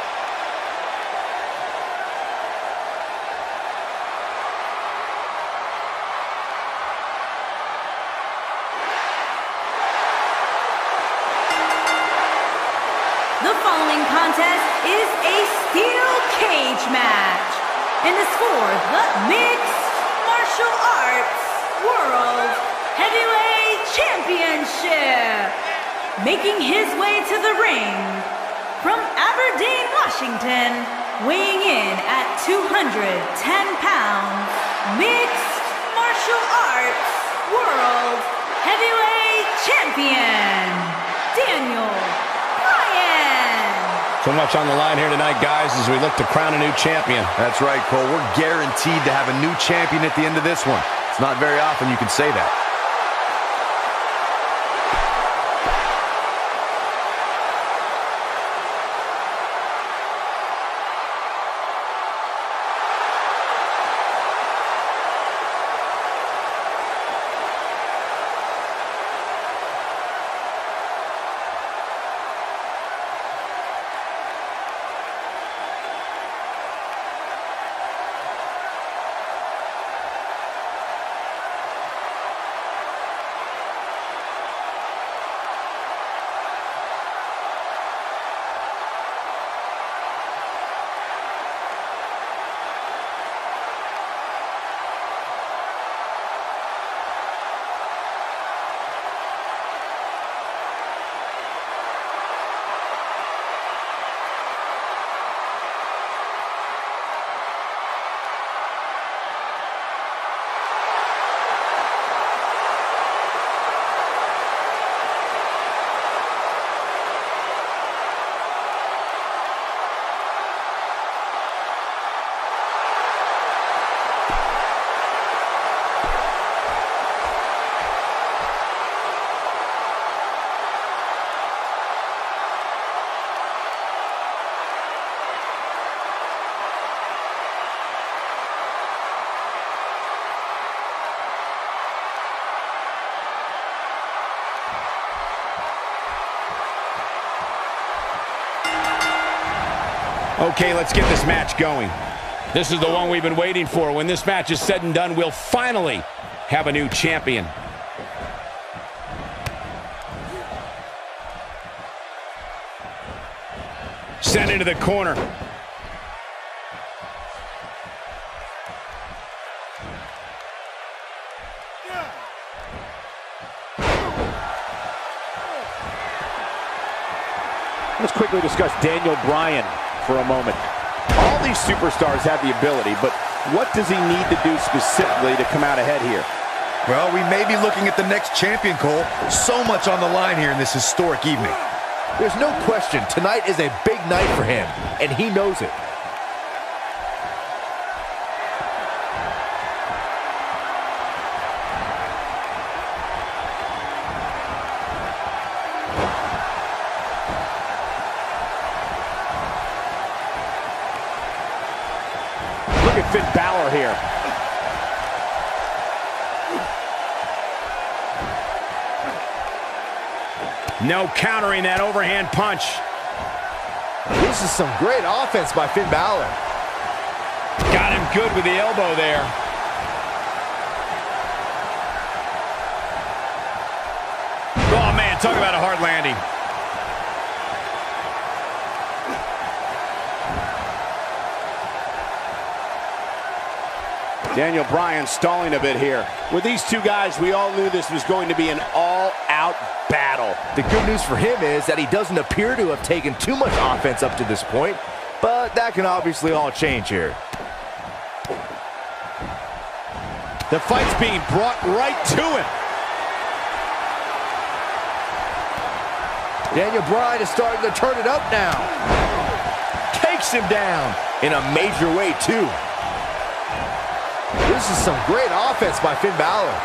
The following contest is a steel cage match. And it's for the Mixed Martial Arts World Heavyweight Championship. Making his way to the ring from Aberdeen, Washington, weighing in at 210 pounds, Mixed Martial Arts World Heavyweight Champion, Daniel Bryan. So much on the line here tonight, guys, as we look to crown a new champion. That's right, Cole. We're guaranteed to have a new champion at the end of this one. It's not very often you can say that. Okay, let's get this match going. This is the one we've been waiting for. When this match is said and done, we'll finally have a new champion. Sent into the corner. Let's quickly discuss Daniel Bryan for a moment. All these superstars have the ability, but what does he need to do specifically to come out ahead here? Well, we may be looking at the next champion, Cole. So much on the line here in this historic evening. There's no question, tonight is a big night for him, and he knows it. Finn Balor here. No countering that overhand punch. This is some great offense by Finn Balor. Got him good with the elbow there. Oh, man, talk about a hard landing. Daniel Bryan stalling a bit here. With these two guys, we all knew this was going to be an all-out battle. The good news for him is that he doesn't appear to have taken too much offense up to this point, but that can obviously all change here. The fight's being brought right to him. Daniel Bryan is starting to turn it up now. Takes him down in a major way, too. This is some great offense by Finn Balor.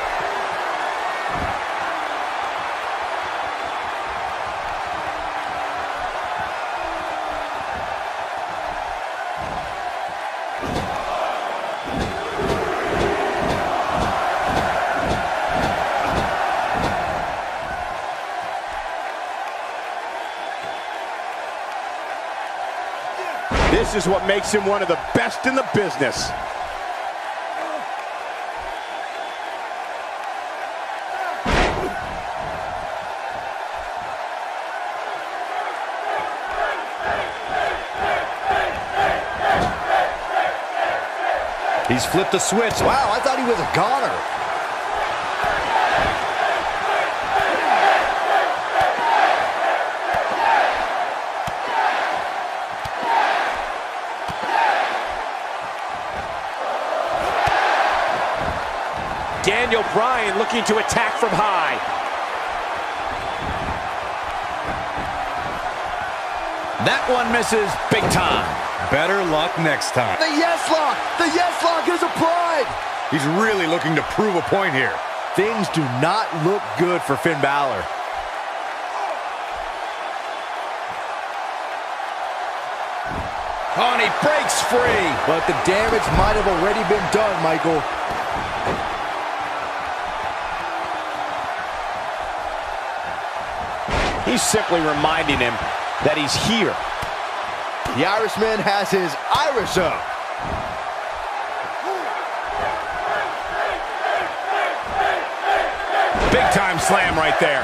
This is what makes him one of the best in the business. He's flipped the switch. Wow, I thought he was a goner. Daniel Bryan looking to attack from high. That one misses big time. Better luck next time. The yes lock! The yes lock is applied! He's really looking to prove a point here. Things do not look good for Finn Balor. Oh, and he breaks free. But the damage might have already been done, Michael. He's simply reminding him that he's here. The Irishman has his Irish up. Big time slam right there.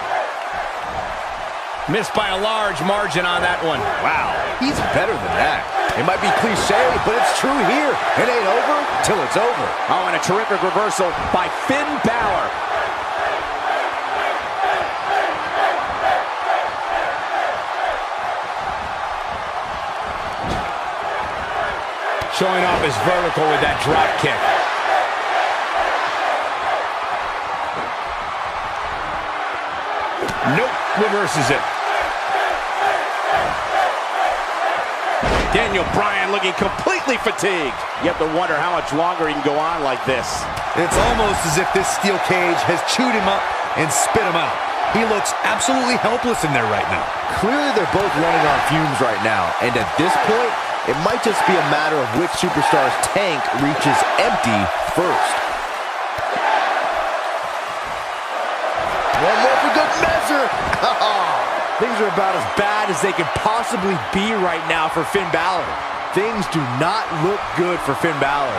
Missed by a large margin on that one. Wow. He's better than that. It might be cliche, but it's true here. It ain't over till it's over. Oh, and a terrific reversal by Finn Balor. Showing off his vertical with that drop kick. Nope, reverses it. Daniel Bryan looking completely fatigued. You have to wonder how much longer he can go on like this. It's almost as if this steel cage has chewed him up and spit him out. He looks absolutely helpless in there right now. Clearly they're both running on fumes right now, and at this point, it might just be a matter of which superstar's tank reaches empty first. One more for good measure. Things are about as bad as they could possibly be right now for Finn Balor. Things do not look good for Finn Balor.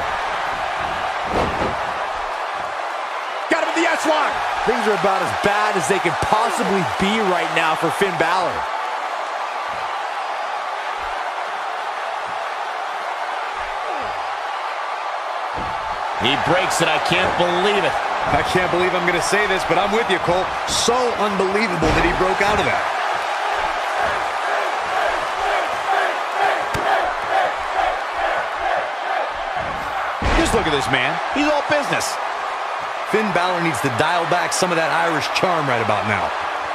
Got him with the S-lock. Things are about as bad as they could possibly be right now for Finn Balor. He breaks it. I can't believe it. I can't believe I'm going to say this, but I'm with you, Cole. So unbelievable that he broke out of that. Just look at this man. He's all business. Finn Balor needs to dial back some of that Irish charm right about now.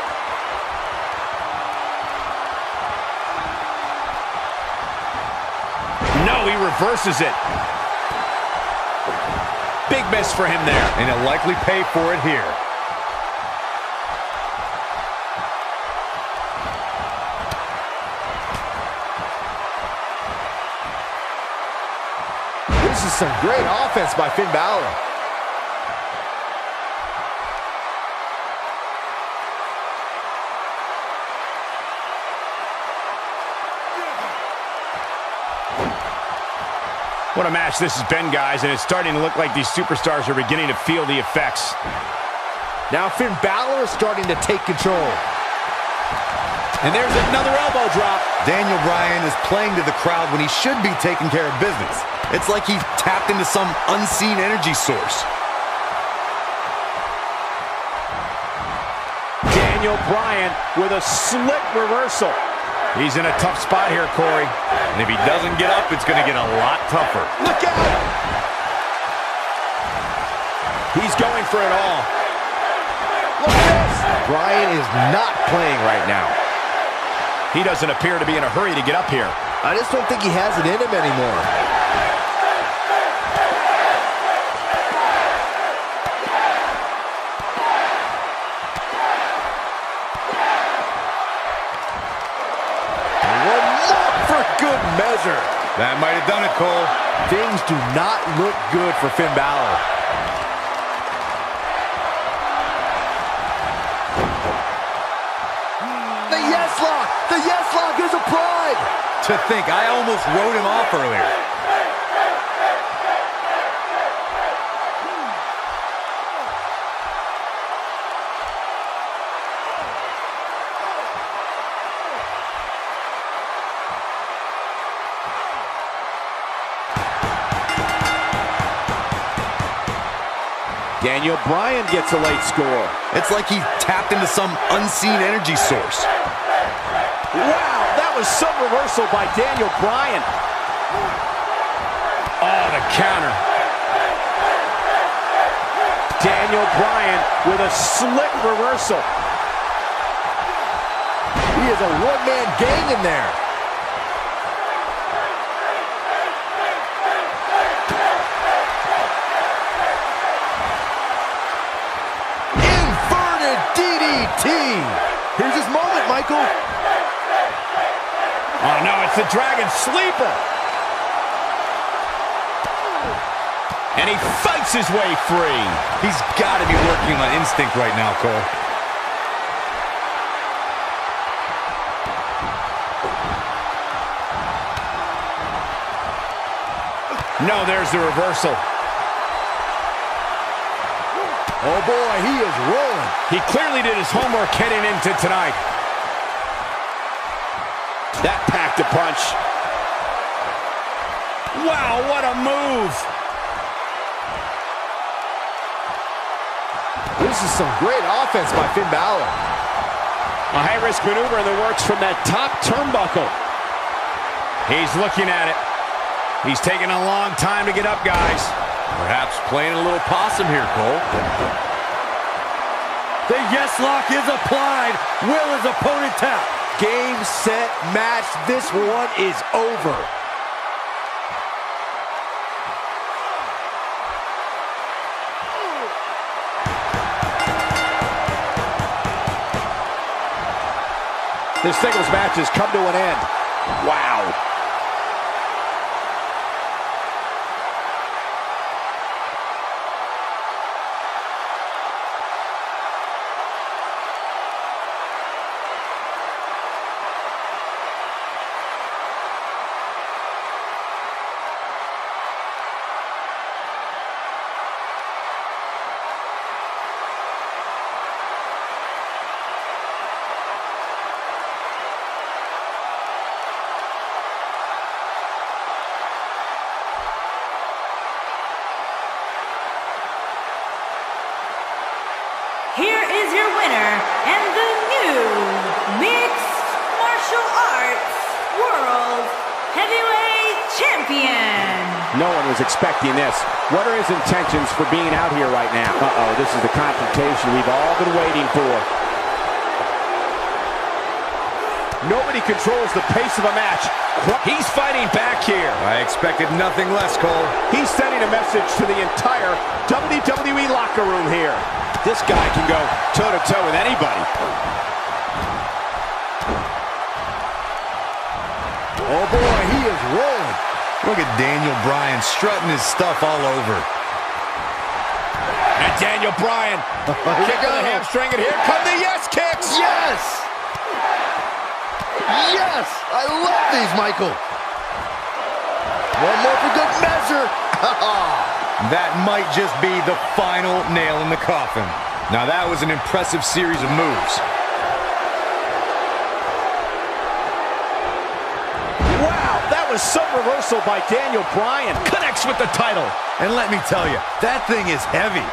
No, he reverses it. Big miss for him there. And he'll likely pay for it here. This This is some great offense by Finn Balor. What a match this has been, guys, and it's starting to look like these superstars are beginning to feel the effects. Now Finn Balor is starting to take control. And there's another elbow drop. Daniel Bryan is playing to the crowd when he should be taking care of business. It's like he's tapped into some unseen energy source. Daniel Bryan with a slick reversal. He's in a tough spot here, Corey. And if he doesn't get up, it's going to get a lot tougher. Look out! He's going for it all. Look at this! Bryan is not playing right now. He doesn't appear to be in a hurry to get up here. I just don't think he has it in him anymore. Good measure. That might have done it, Cole. Things do not look good for Finn Balor. The yes lock! The yes lock is applied! To think, I almost wrote him off earlier. Daniel Bryan gets a late score. It's like he tapped into some unseen energy source. Wow, that was some reversal by Daniel Bryan. Oh, the counter. Daniel Bryan with a slick reversal. He is a one-man gang in there. Here's his moment, Michael. Oh, no, it's the Dragon Sleeper. And he fights his way free. He's got to be working on instinct right now, Cole. No, there's the reversal. Oh boy, he is rolling. He clearly did his homework heading into tonight. That packed a punch. Wow, what a move. This is some great offense by Finn Balor. A high-risk maneuver in the works from that top turnbuckle. He's looking at it. He's taking a long time to get up, guys. Perhaps playing a little possum here, Cole. The yes lock is applied. Will his opponent tap? Game, set, match. This one is over. This singles match has come to an end. Wow. Here is your winner and the new Mixed Martial Arts World Heavyweight Champion. No one was expecting this. What are his intentions for being out here right now? Uh-oh, this is the confrontation we've all been waiting for. Nobody controls the pace of a match. He's fighting back here. I expected nothing less, Cole. He's sending a message to the entire WWE locker room here. This guy can go toe-to-toe with anybody. Oh boy, he is rolling. Look at Daniel Bryan strutting his stuff all over. And Daniel Bryan kicking the hamstring, and here come the yes kicks. Yes! Yes! I love these, Michael. One more for good measure. That might just be the final nail in the coffin. Now that was an impressive series of moves. Wow, that was some reversal by Daniel Bryan. Connects with the title. And let me tell you, that thing is heavy.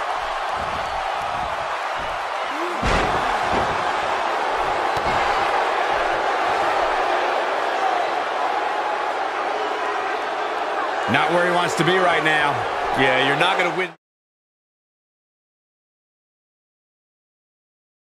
Not where he wants to be right now. Yeah, you're not going to win.